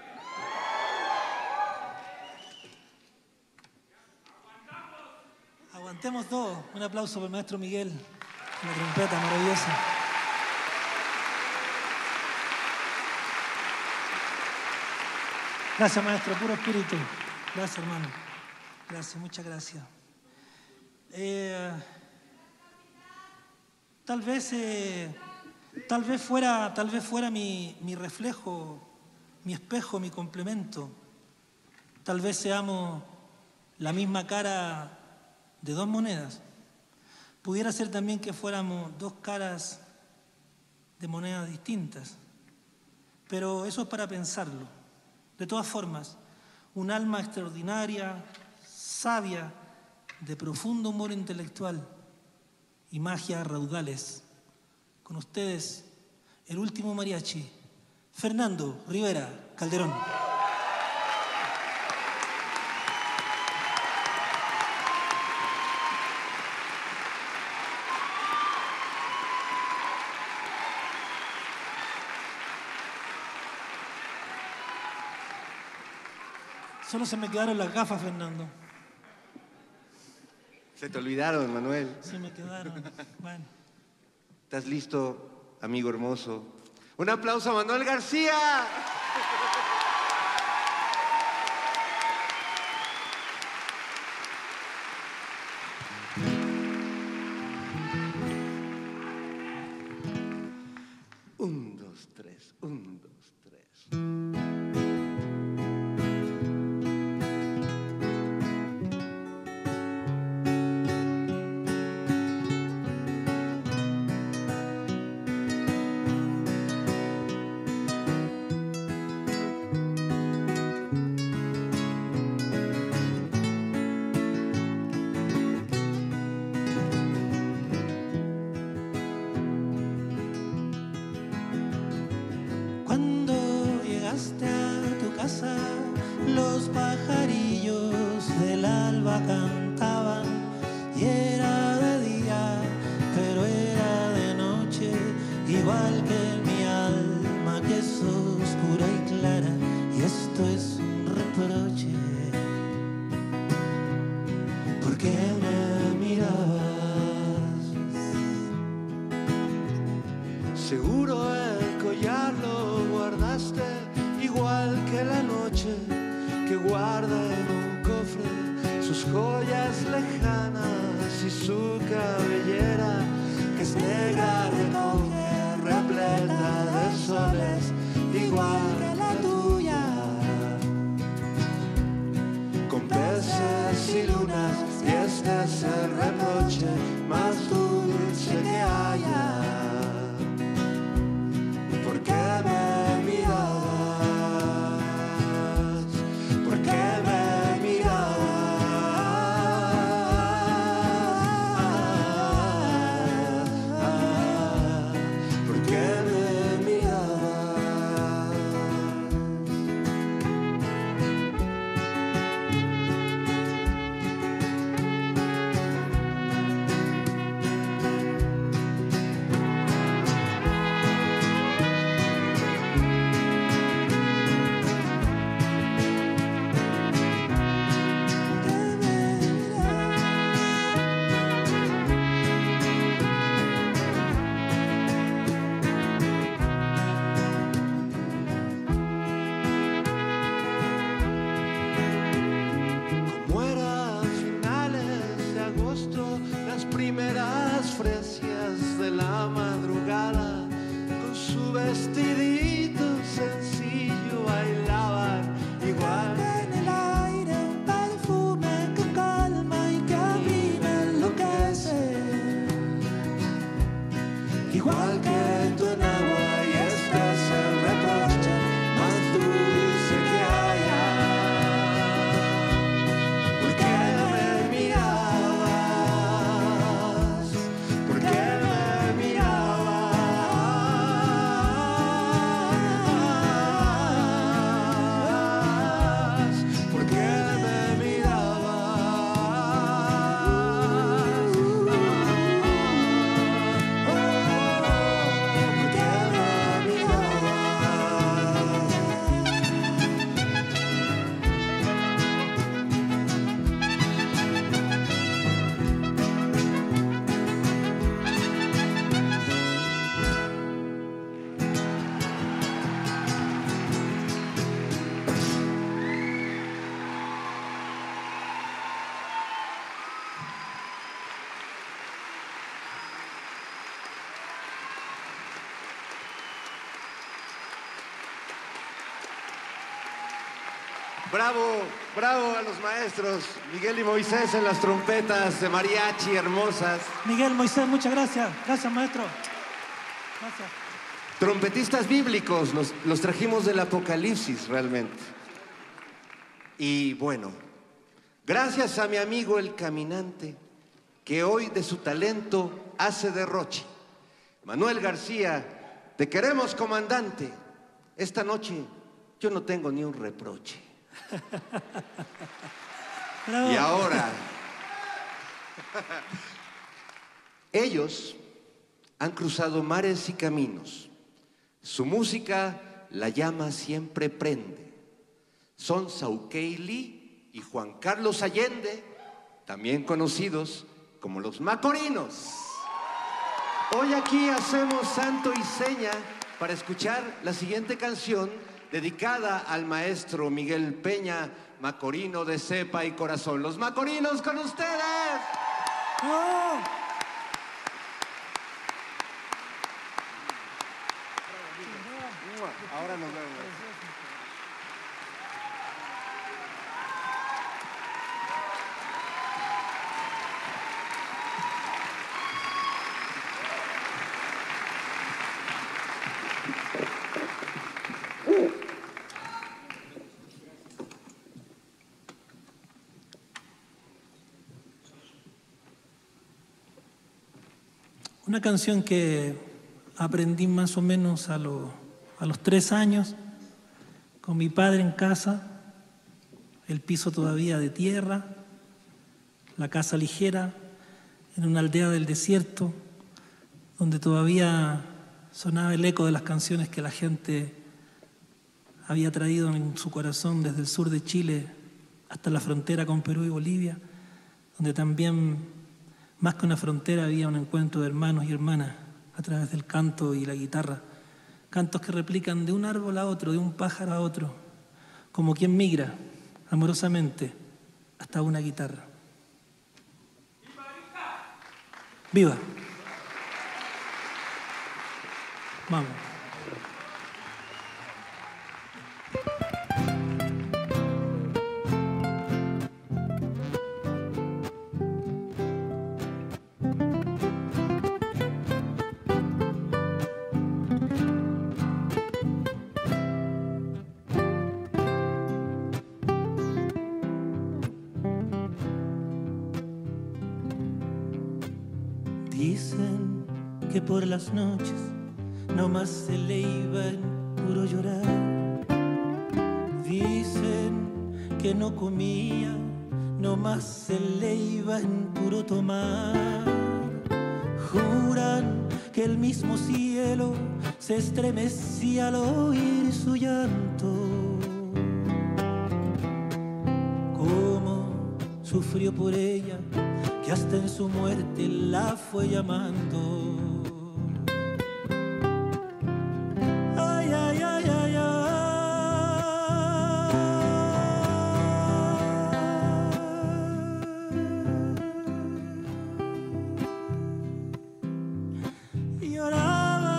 Aguantemos todos. Un aplauso para el maestro Miguel. Una trompeta maravillosa. Gracias, maestro. Puro espíritu. Gracias, hermano. Gracias, muchas gracias. Eh, tal vez... Eh, Tal vez fuera, tal vez fuera mi, mi reflejo, mi espejo, mi complemento. Tal vez seamos la misma cara de dos monedas. Pudiera ser también que fuéramos dos caras de monedas distintas. Pero eso es para pensarlo. De todas formas, un alma extraordinaria, sabia, de profundo humor intelectual y magia a raudales. Con ustedes, el último mariachi, Fernando Rivera Calderón. Solo se me quedaron las gafas, Fernando. Se te olvidaron, Manuel. Se me quedaron. Bueno. ¿Estás listo, amigo hermoso? ¡Un aplauso a Manuel García! Un, dos, tres, un, dos, tres. Los pajarillos del alba cantaban y era de día, pero era de noche, igual que mi alma que es oscura y clara, y esto es un reproche. ¿Por qué me mirabas? Seguro el collar lo guardaste igual que la noche que guarda en un cofre sus joyas lejanas y su cabellera que es negra recoge repleta de soles igual que la tuya, con peces y lunas, y este es el reproche más dulce que haya. ¿Por qué me mirabas? Bravo, bravo a los maestros, Miguel y Moisés en las trompetas de mariachi hermosas. Miguel, Moisés, muchas gracias. Gracias, maestro. Gracias. Trompetistas bíblicos, los, los trajimos del Apocalipsis realmente. Y bueno, gracias a mi amigo el caminante, que hoy de su talento hace derroche. Manuel García, te queremos, comandante. Esta noche yo no tengo ni un reproche. Y ahora, ellos han cruzado mares y caminos. Su música la llama siempre prende. Son Saukeili y Juan Carlos Allende, también conocidos como los Macorinos. Hoy aquí hacemos santo y seña para escuchar la siguiente canción dedicada al maestro Miguel Peña, Macorino de cepa y corazón. Los Macorinos con ustedes. ¡Oh! Ahora nos vemos. Una canción que aprendí más o menos a, lo, a los tres años, con mi padre en casa, el piso todavía de tierra, la casa ligera, en una aldea del desierto, donde todavía sonaba el eco de las canciones que la gente había traído en su corazón desde el sur de Chile hasta la frontera con Perú y Bolivia, donde también, más que una frontera, había un encuentro de hermanos y hermanas a través del canto y la guitarra. Cantos que replican de un árbol a otro, de un pájaro a otro, como quien migra amorosamente hasta una guitarra. ¡Viva! Vamos. Dicen que por las noches no más se le iba en puro llorar. Dicen que no comía, no más se le iba en puro tomar. Juran que el mismo cielo se estremecía al oír su llanto. Cómo sufrió por ella, que hasta en su muerte la fue llamando. Ay, ay, ay, ay, ay. Lloraba.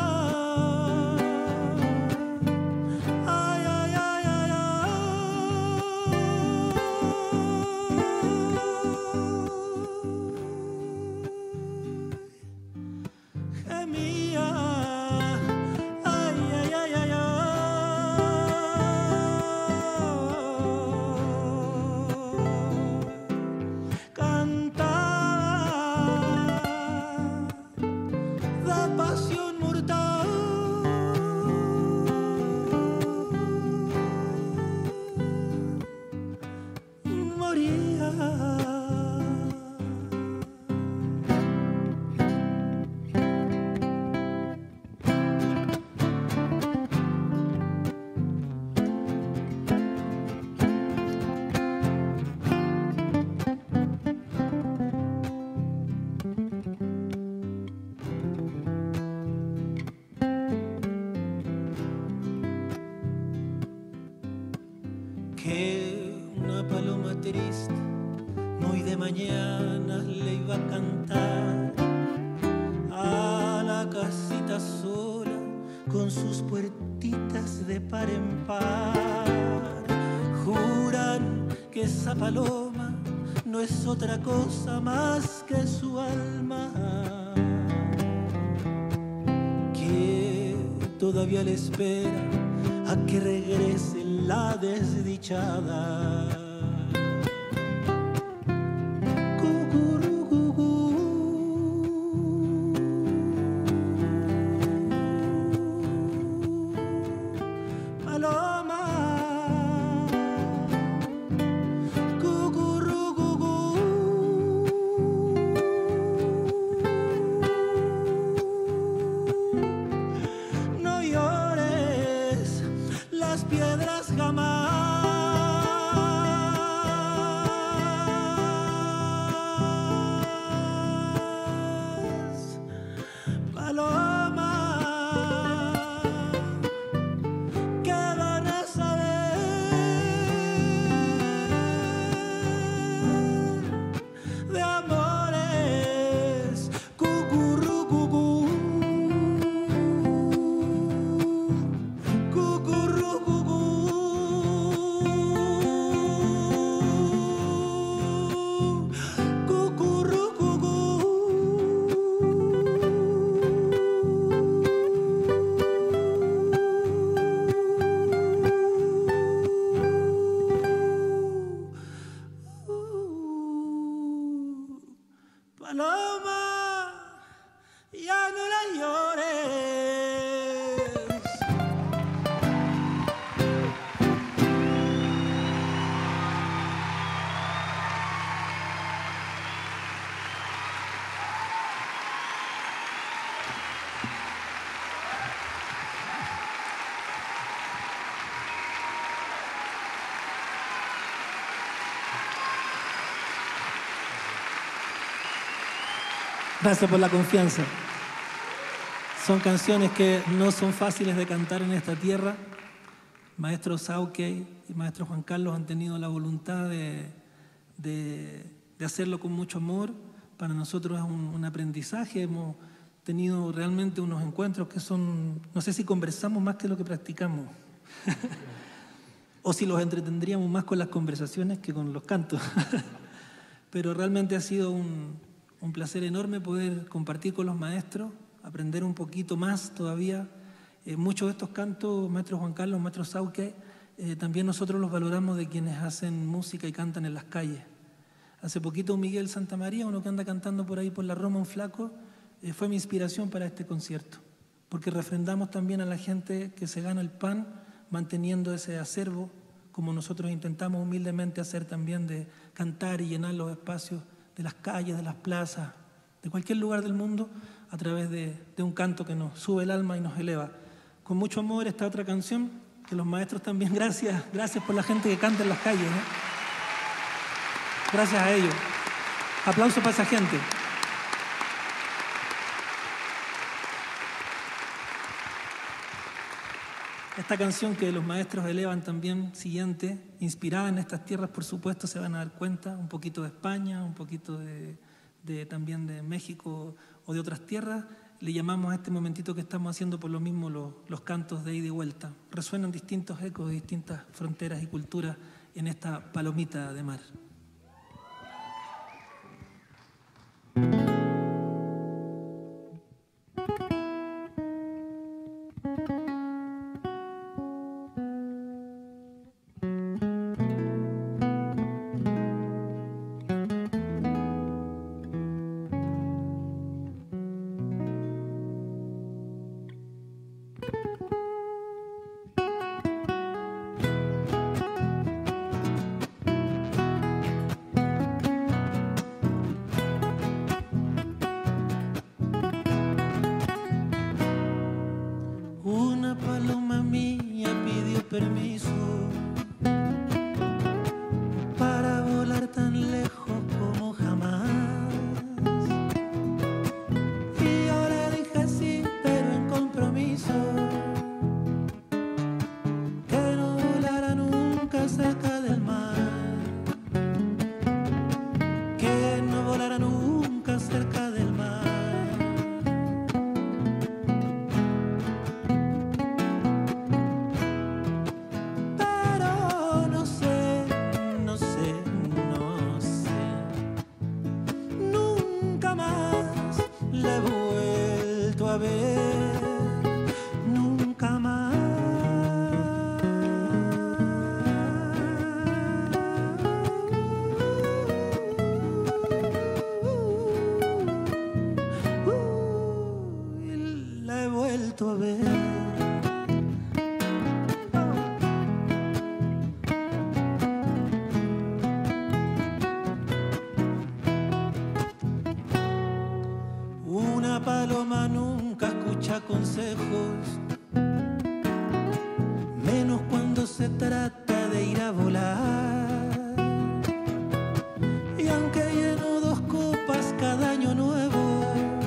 Ay, ay, ay, ay, ay. Gemía. Ay, ay, ay, ay, ay. Cantaba la pasión mortal. Moría. Que una paloma triste, muy de mañana, le iba a cantar a la casita sola, con sus puertitas de par en par. Juran que esa paloma no es otra cosa más que su alma, que todavía le espera a que regrese la desdichada. Cucurucucú. Paloma. Cucurucucú. No llores las piedras jamás. Paloma, ya no la llores. Gracias por la confianza. Son canciones que no son fáciles de cantar en esta tierra. Maestro Sauquei y maestro Juan Carlos han tenido la voluntad de, de, de hacerlo con mucho amor. Para nosotros es un, un aprendizaje. Hemos tenido realmente unos encuentros que son, no sé si conversamos más que lo que practicamos. O si los entretendríamos más con las conversaciones que con los cantos. Pero realmente ha sido un... Un placer enorme poder compartir con los maestros, aprender un poquito más todavía. Eh, muchos de estos cantos, maestro Juan Carlos, maestro Sauquei, eh, también nosotros los valoramos de quienes hacen música y cantan en las calles. Hace poquito Miguel Santamaría, uno que anda cantando por ahí por la Roma, un flaco, eh, fue mi inspiración para este concierto, porque refrendamos también a la gente que se gana el pan manteniendo ese acervo, como nosotros intentamos humildemente hacer también, de cantar y llenar los espacios de las calles, de las plazas, de cualquier lugar del mundo, a través de, de un canto que nos sube el alma y nos eleva. Con mucho amor esta otra canción, que los maestros también, gracias, gracias por la gente que canta en las calles, ¿eh? Gracias a ellos. Aplauso para esa gente. Esta canción que los maestros elevan también, siguiente, inspirada en estas tierras, por supuesto, se van a dar cuenta, un poquito de España, un poquito de, de, también de México o de otras tierras. Le llamamos a este momentito que estamos haciendo por lo mismo los, los cantos de ida y vuelta. Resuenan distintos ecos de distintas fronteras y culturas en esta palomita de mar. Permiso para volar tan lejos como jamás. Y yo le dije sí, pero en compromiso, que no volara nunca cerca del mar, que no volara nunca cerca del mar. A ver, nunca más. Uh, uh, la he vuelto a ver. Una paloma nunca escucha consejos, menos cuando se trata de ir a volar. Y aunque lleno dos copas cada año nuevo,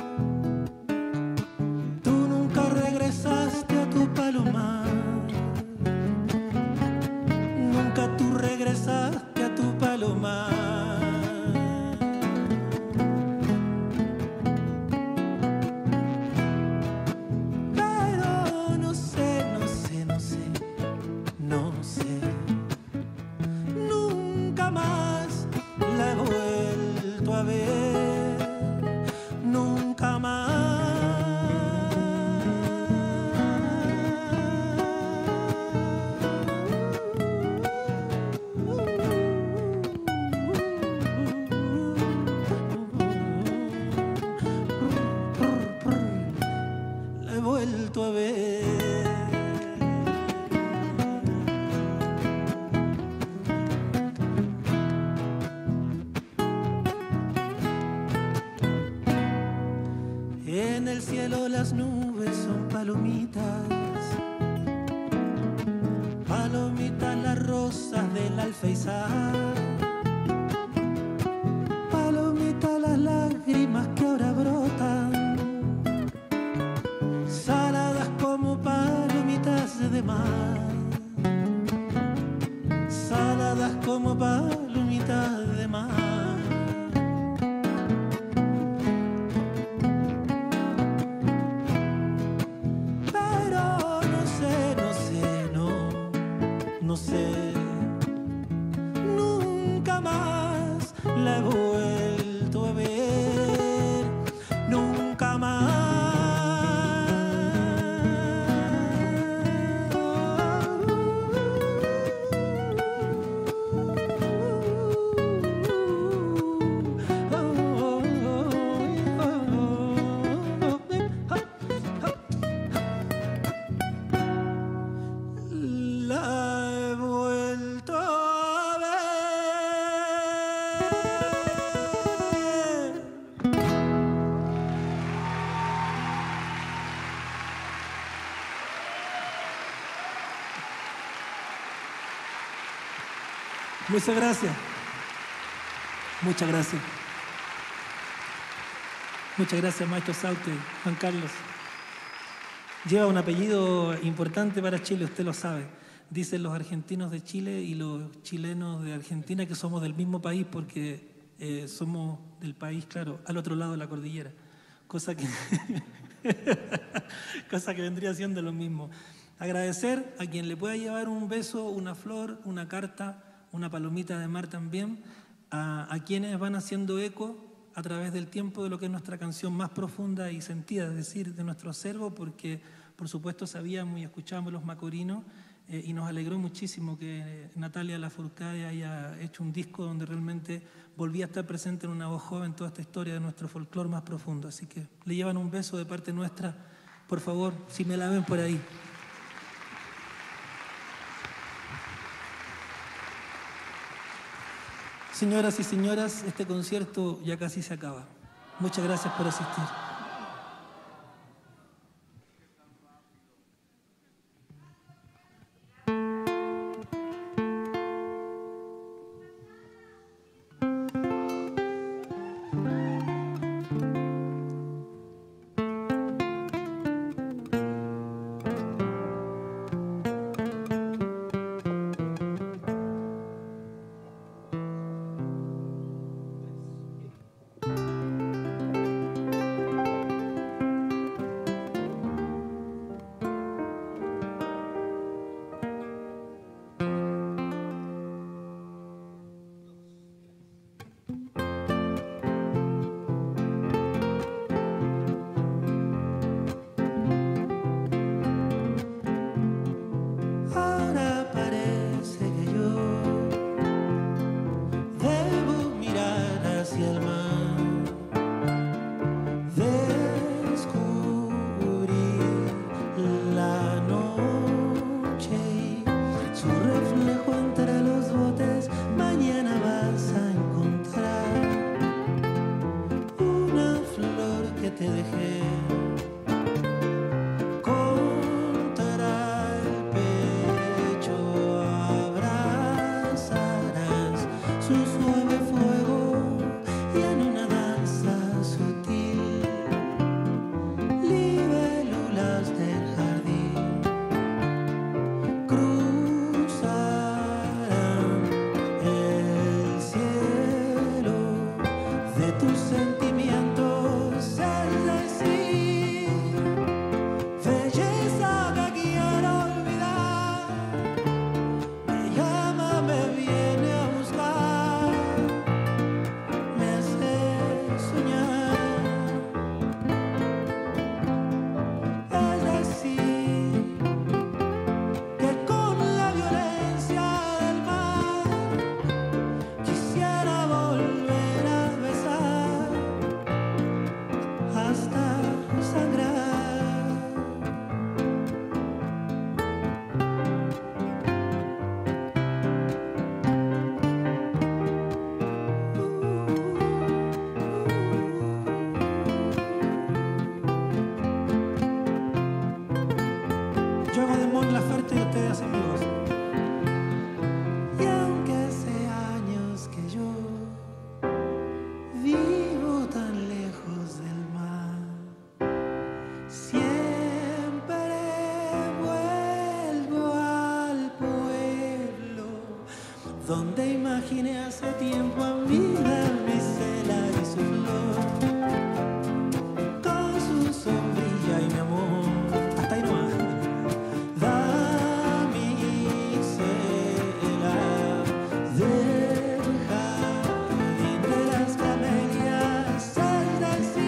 tú nunca regresaste a tu palomar. Nunca tú regresaste a tu palomar. vuelto a ver. En el cielo las nubes son palomitas, palomitas las rosas del alféizar, palomitas las lágrimas que ahora brotan, saladas como palomitas de mar, saladas como palomitas de mar. No sé, nunca más la he vuelto a ver, nunca más. Muchas gracias. Muchas gracias. Muchas gracias, maestro Saute, Juan Carlos. Lleva un apellido importante para Chile, usted lo sabe. Dicen los argentinos de Chile y los chilenos de Argentina que somos del mismo país porque eh, somos del país, claro, al otro lado de la cordillera. Cosa que, cosa que vendría siendo lo mismo. Agradecer a quien le pueda llevar un beso, una flor, una carta, una palomita de mar también, a, a quienes van haciendo eco a través del tiempo de lo que es nuestra canción más profunda y sentida, es decir, de nuestro acervo, porque por supuesto sabíamos y escuchábamos los macorinos eh, y nos alegró muchísimo que Natalia Lafourcade haya hecho un disco donde realmente volvía a estar presente en una voz joven toda esta historia de nuestro folclore más profundo. Así que le llevan un beso de parte nuestra, por favor, si me la ven por ahí. Señoras y señoras, este concierto ya casi se acaba. Muchas gracias por asistir. te imaginé hace tiempo a mi damisela y su flor, con su sombrilla y mi amor. Hasta ahí nomás. Damisela del jardín de las camelias, sal del sí.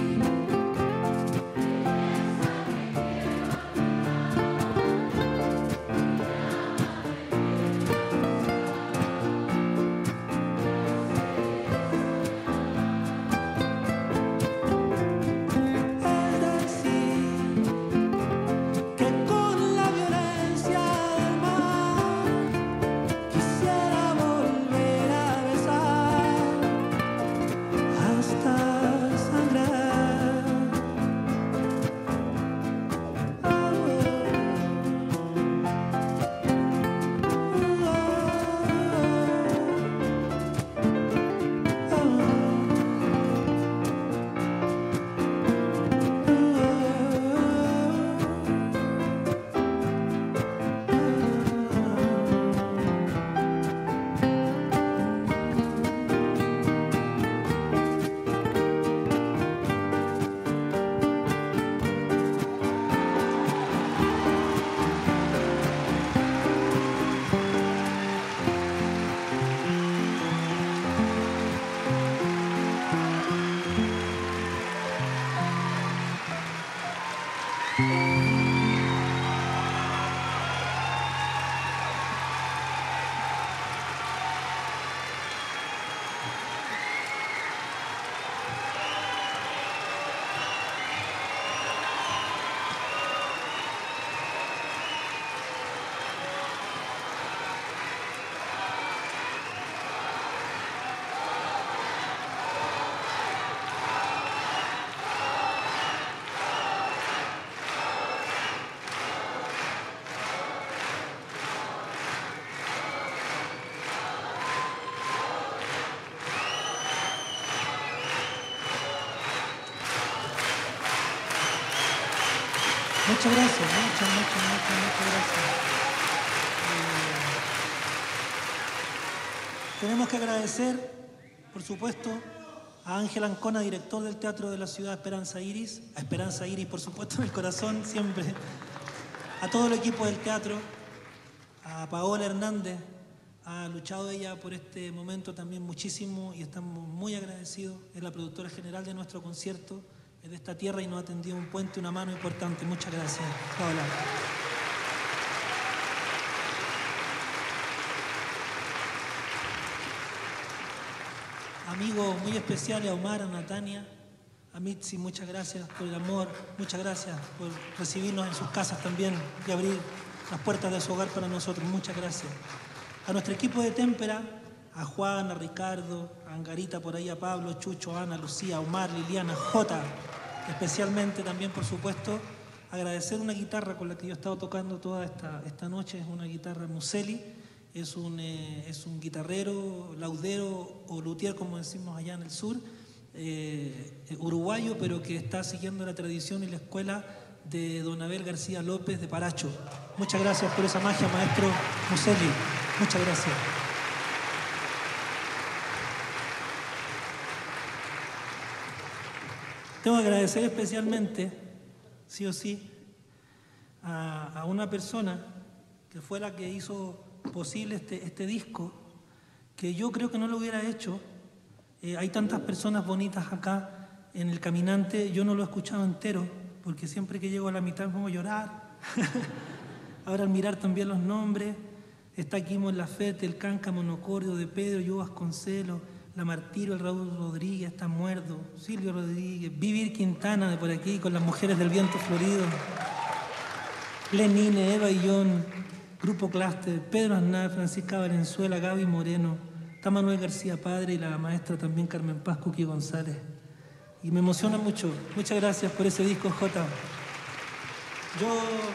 Muchas gracias, muchas, muchas, muchas, muchas gracias. Eh, tenemos que agradecer, por supuesto, a Ángel Ancona, director del Teatro de la Ciudad, Esperanza Iris, a Esperanza Iris, por supuesto, en el corazón, siempre, a todo el equipo del teatro, a Paola Hernández, ha luchado ella por este momento también muchísimo y estamos muy agradecidos. Es la productora general de nuestro concierto, es de esta tierra y nos ha tendido un puente, una mano importante. Muchas gracias, Paola. Amigos muy especiales, a Omar, a Natania, a Mitzi, muchas gracias por el amor, muchas gracias por recibirnos en sus casas también y abrir las puertas de su hogar para nosotros. Muchas gracias. A nuestro equipo de Témpera, a Juan, a Ricardo, a Angarita, por ahí a Pablo, Chucho, Ana, Lucía, Omar, Liliana, Jota, especialmente también, por supuesto, agradecer una guitarra con la que yo he estado tocando toda esta, esta noche, es una guitarra Museli, es un, eh, es un guitarrero, laudero o luthier, como decimos allá en el sur, eh, uruguayo, pero que está siguiendo la tradición y la escuela de don Abel García López de Paracho. Muchas gracias por esa magia, maestro Museli. Muchas gracias. Tengo que agradecer especialmente, sí o sí, a, a una persona que fue la que hizo posible este, este disco, que yo creo que no lo hubiera hecho. Eh, hay tantas personas bonitas acá en El Caminante, yo no lo he escuchado entero, porque siempre que llego a la mitad me pongo a llorar. Ahora al mirar también los nombres, está aquí Mon Laferte, el Cáncamo, Nocorio, de Pedro, yo Vasconcelos, La Martiro, el Raúl Rodríguez, está Muerto, Silvio Rodríguez, Vivir Quintana de por aquí, con las mujeres del viento florido, Lenine, Eva Illón, Grupo Cluster, Pedro Aznar, Francisca Valenzuela, Gaby Moreno, está Manuel García Padre y la maestra también Carmen Paz Cuqui González. Y me emociona mucho. Muchas gracias por ese disco, Jota. Yo...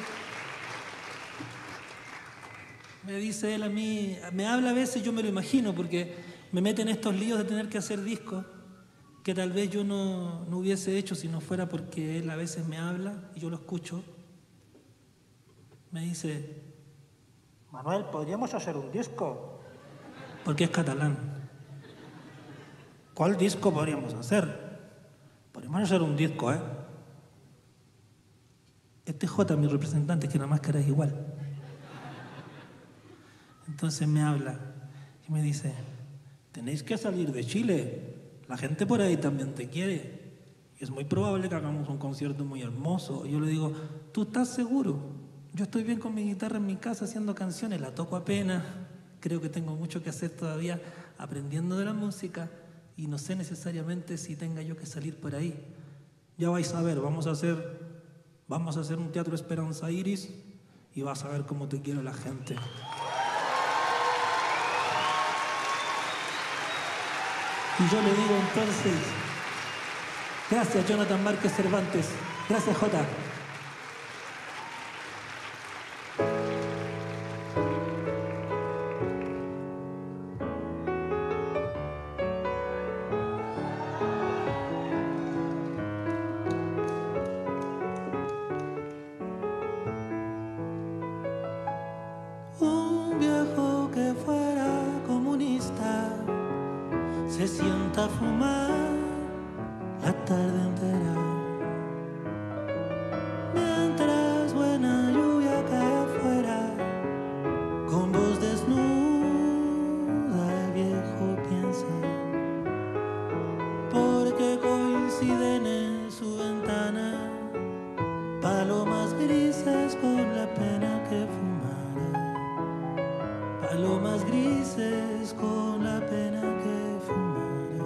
Me dice él a mí, me habla a veces, yo me lo imagino, porque me mete en estos líos de tener que hacer discos que tal vez yo no, no hubiese hecho si no fuera porque él a veces me habla y yo lo escucho. Me dice, Manuel, ¿podríamos hacer un disco? porque es catalán. ¿Cuál disco podríamos hacer? Podríamos hacer un disco, ¿eh? Este J, mi representante, que la máscara es igual. Entonces me habla y me dice, tenéis que salir de Chile, la gente por ahí también te quiere y es muy probable que hagamos un concierto muy hermoso. Y yo le digo, ¿tú estás seguro? Yo estoy bien con mi guitarra en mi casa haciendo canciones, la toco apenas, creo que tengo mucho que hacer todavía aprendiendo de la música y no sé necesariamente si tenga yo que salir por ahí. Ya vais a ver, vamos a hacer, vamos a hacer un teatro Esperanza Iris y vas a ver cómo te quiere la gente. Y yo le digo entonces, gracias Jonathan Márquez Cervantes, gracias Jota. Un viejo que fuera comunista se sienta a fumar la tarde entera, mientras buena lluvia cae afuera, con voz desnuda el viejo piensa, porque coinciden en su ventana palomas grises con la pena que fumara, palomas grises con la pena que fumara.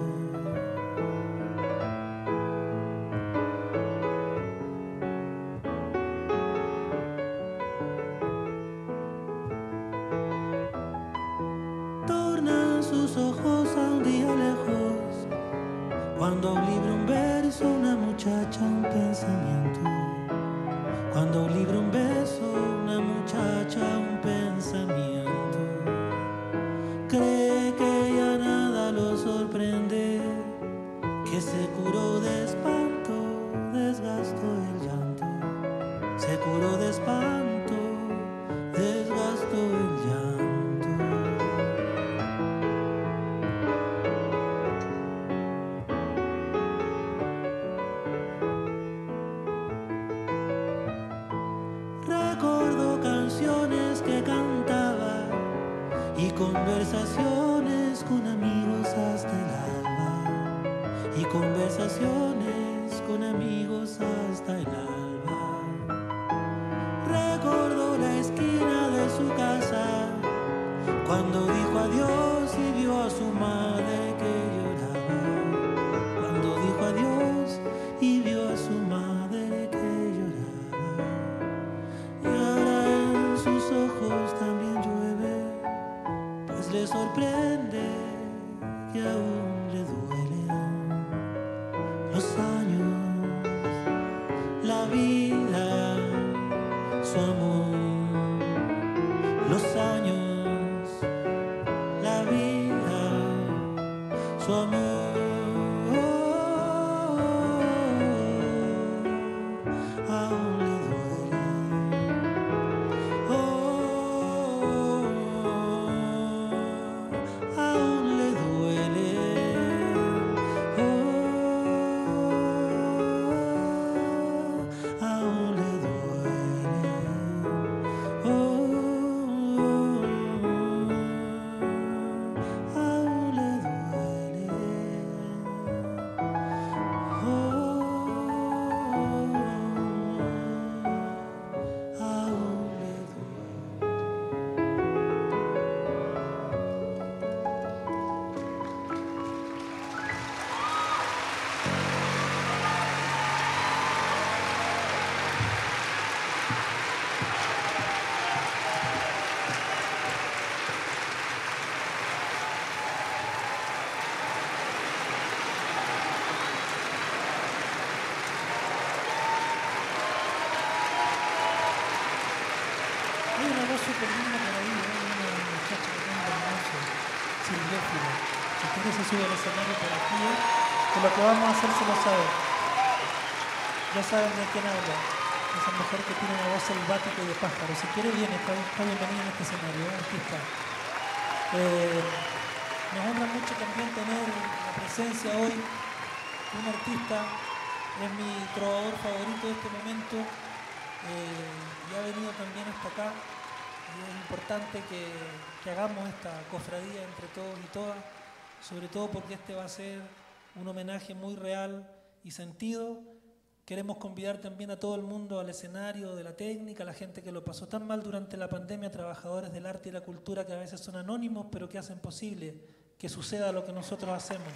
Tornan sus ojos a un día lejos, cuando un libro, un verso, una muchacha, un pensamiento. Cuando un libro, un beso, una muchacha, un pensamiento. Cree que ya nada lo sorprende, que se curó de espanto, desgastó el llanto. Se curó de espanto, desgastó el llanto. Recordó canciones que cantaba y conversaciones con amigos hasta el alba, y conversaciones con amigos hasta el alba. Recordó la esquina de su casa cuando dijo adiós y vio a su madre que lloraba, cuando dijo adiós y vio a su madre que lloraba. Y ahora en sus ojos también llueve, pues le sorprende que aún le duelen los años, la vida, su amor. Los años, la vida, su amor. Aún le duele. Aún le duele. Aún le duele. Aún le duele. Aún le Hay una voz súper linda por ahí, ¿eh? Una muchacha que tiene hermoso, silvófila. Si quiere se sube al escenario por aquí, ¿eh? Que lo que vamos a hacer se lo saben. Ya saben de quién habla. Esa mujer que tiene una voz selvática y de pájaro. Si quiere viene, está, está bienvenida en este escenario, ¿eh? Aquí está. Eh, Nos honra mucho también tener la presencia hoy de un artista, es mi trovador favorito de este momento, eh, y ha venido también hasta acá. Y es importante que, que hagamos esta cofradía entre todos y todas, sobre todo porque este va a ser un homenaje muy real y sentido. Queremos convidar también a todo el mundo al escenario de la técnica, a la gente que lo pasó tan mal durante la pandemia, trabajadores del arte y la cultura que a veces son anónimos, pero que hacen posible que suceda lo que nosotros hacemos.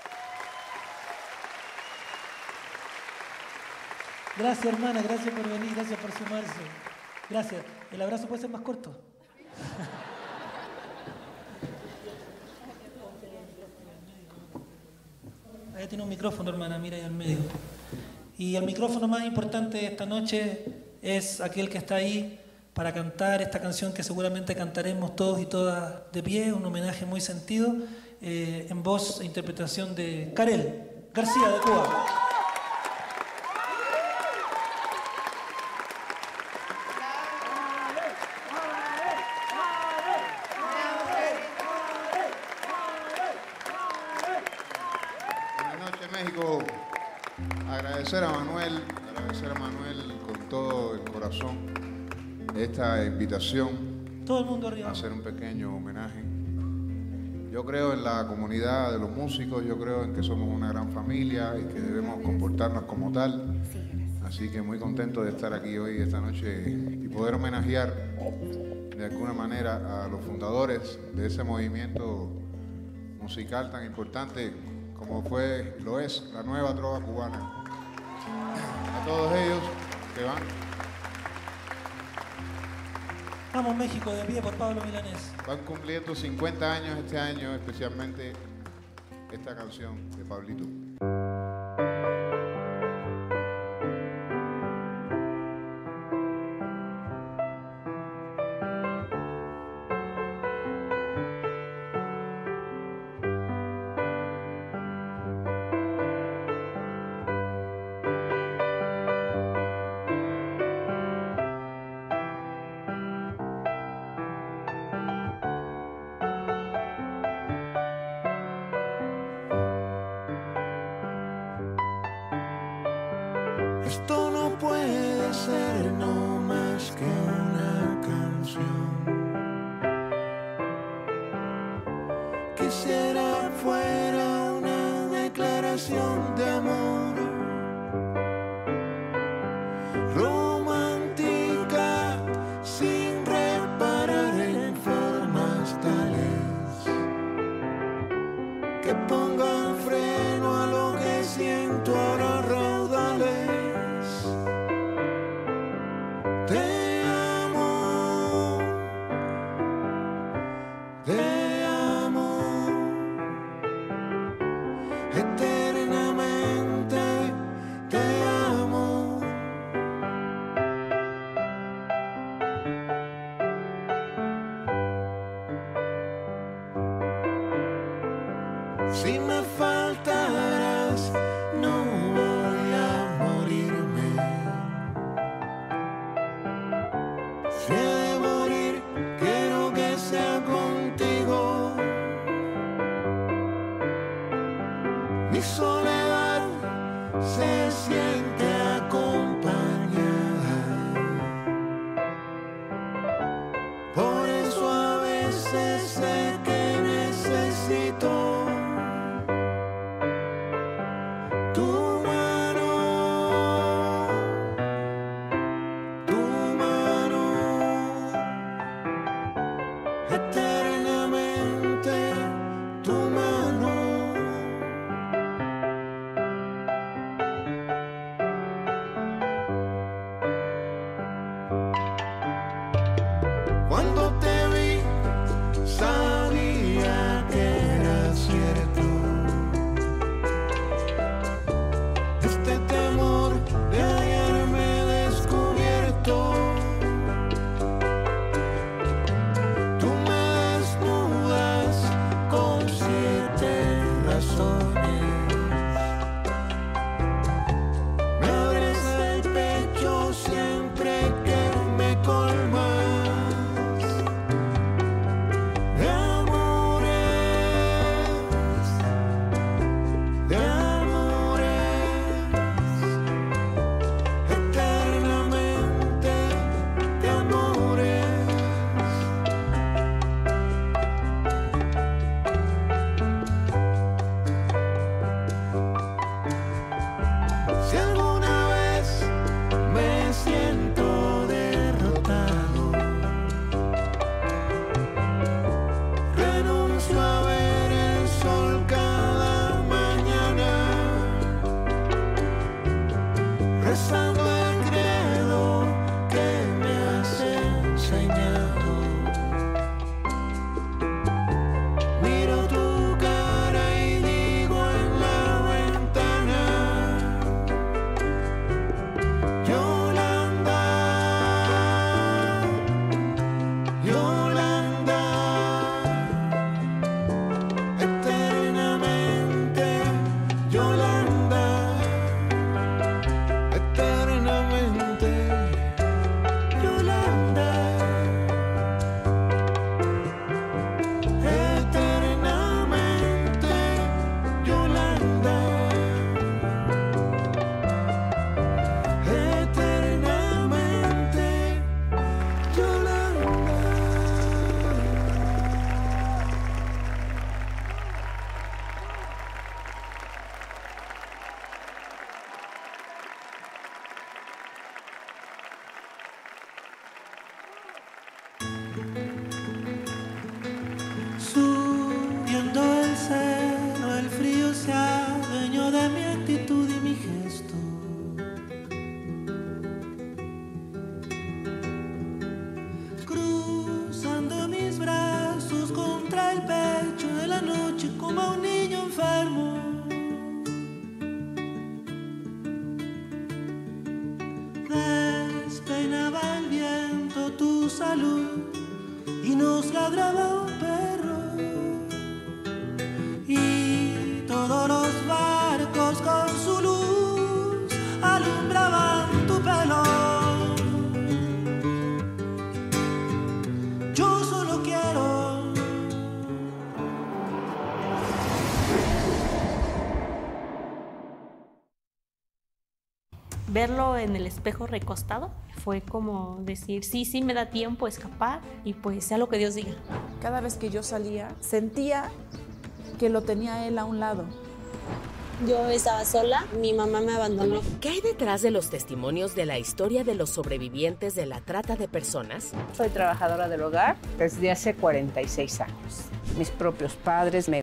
Gracias, hermana, gracias por venir, gracias por sumarse. Gracias. ¿El abrazo puede ser más corto? Ahí tiene un micrófono, hermana, mira ahí al medio. Y el micrófono más importante de esta noche es aquel que está ahí para cantar esta canción que seguramente cantaremos todos y todas de pie, un homenaje muy sentido, eh, en voz e interpretación de Karel García de Cuba. Agradecer a Manuel, agradecer a Manuel con todo el corazón esta invitación. Todo el mundo arriba. A hacer un pequeño homenaje. Yo creo en la comunidad de los músicos, yo creo en que somos una gran familia y que debemos comportarnos como tal. Así que muy contento de estar aquí hoy, esta noche, y poder homenajear de alguna manera a los fundadores de ese movimiento musical tan importante como fue, lo es, la nueva trova cubana. A todos ellos que van. Vamos México, de pie por Pablo Milanés. Van cumpliendo cincuenta años este año, especialmente esta canción de Pablito. Esto no puede ser no más que una canción. Quisiera fuera una declaración de amor, romántica, sin reparar en formas tales que pongan freno a lo que siento ahora raudales. Te amo, te amo, eternamente te amo. Si me faltaras, no voy a morirme. Si he de morir, quiero que sea contigo. Mi soledad se siente acompañada. Por eso a veces sé que necesito tu mano, tu mano, eternamente tu mano. Cuando te vi, sabía que era cierto. Este temor de hallarme descubierto. Tú me desnudas con siete razones. Me abres el pecho siempre que me colmas de amores. Despeinaba el viento tu salud y nos ladraba un perro. Y todos los barcos con su luz alumbraban tu pelo. Yo solo quiero verlo en el espejo recostado fue como decir, sí, sí me da tiempo escapar y pues sea lo que Dios diga. Cada vez que yo salía, sentía que lo tenía él a un lado. Yo estaba sola, mi mamá me abandonó. ¿Qué hay detrás de los testimonios de la historia de los sobrevivientes de la trata de personas? Soy trabajadora del hogar desde hace cuarenta y seis años. Mis propios padres me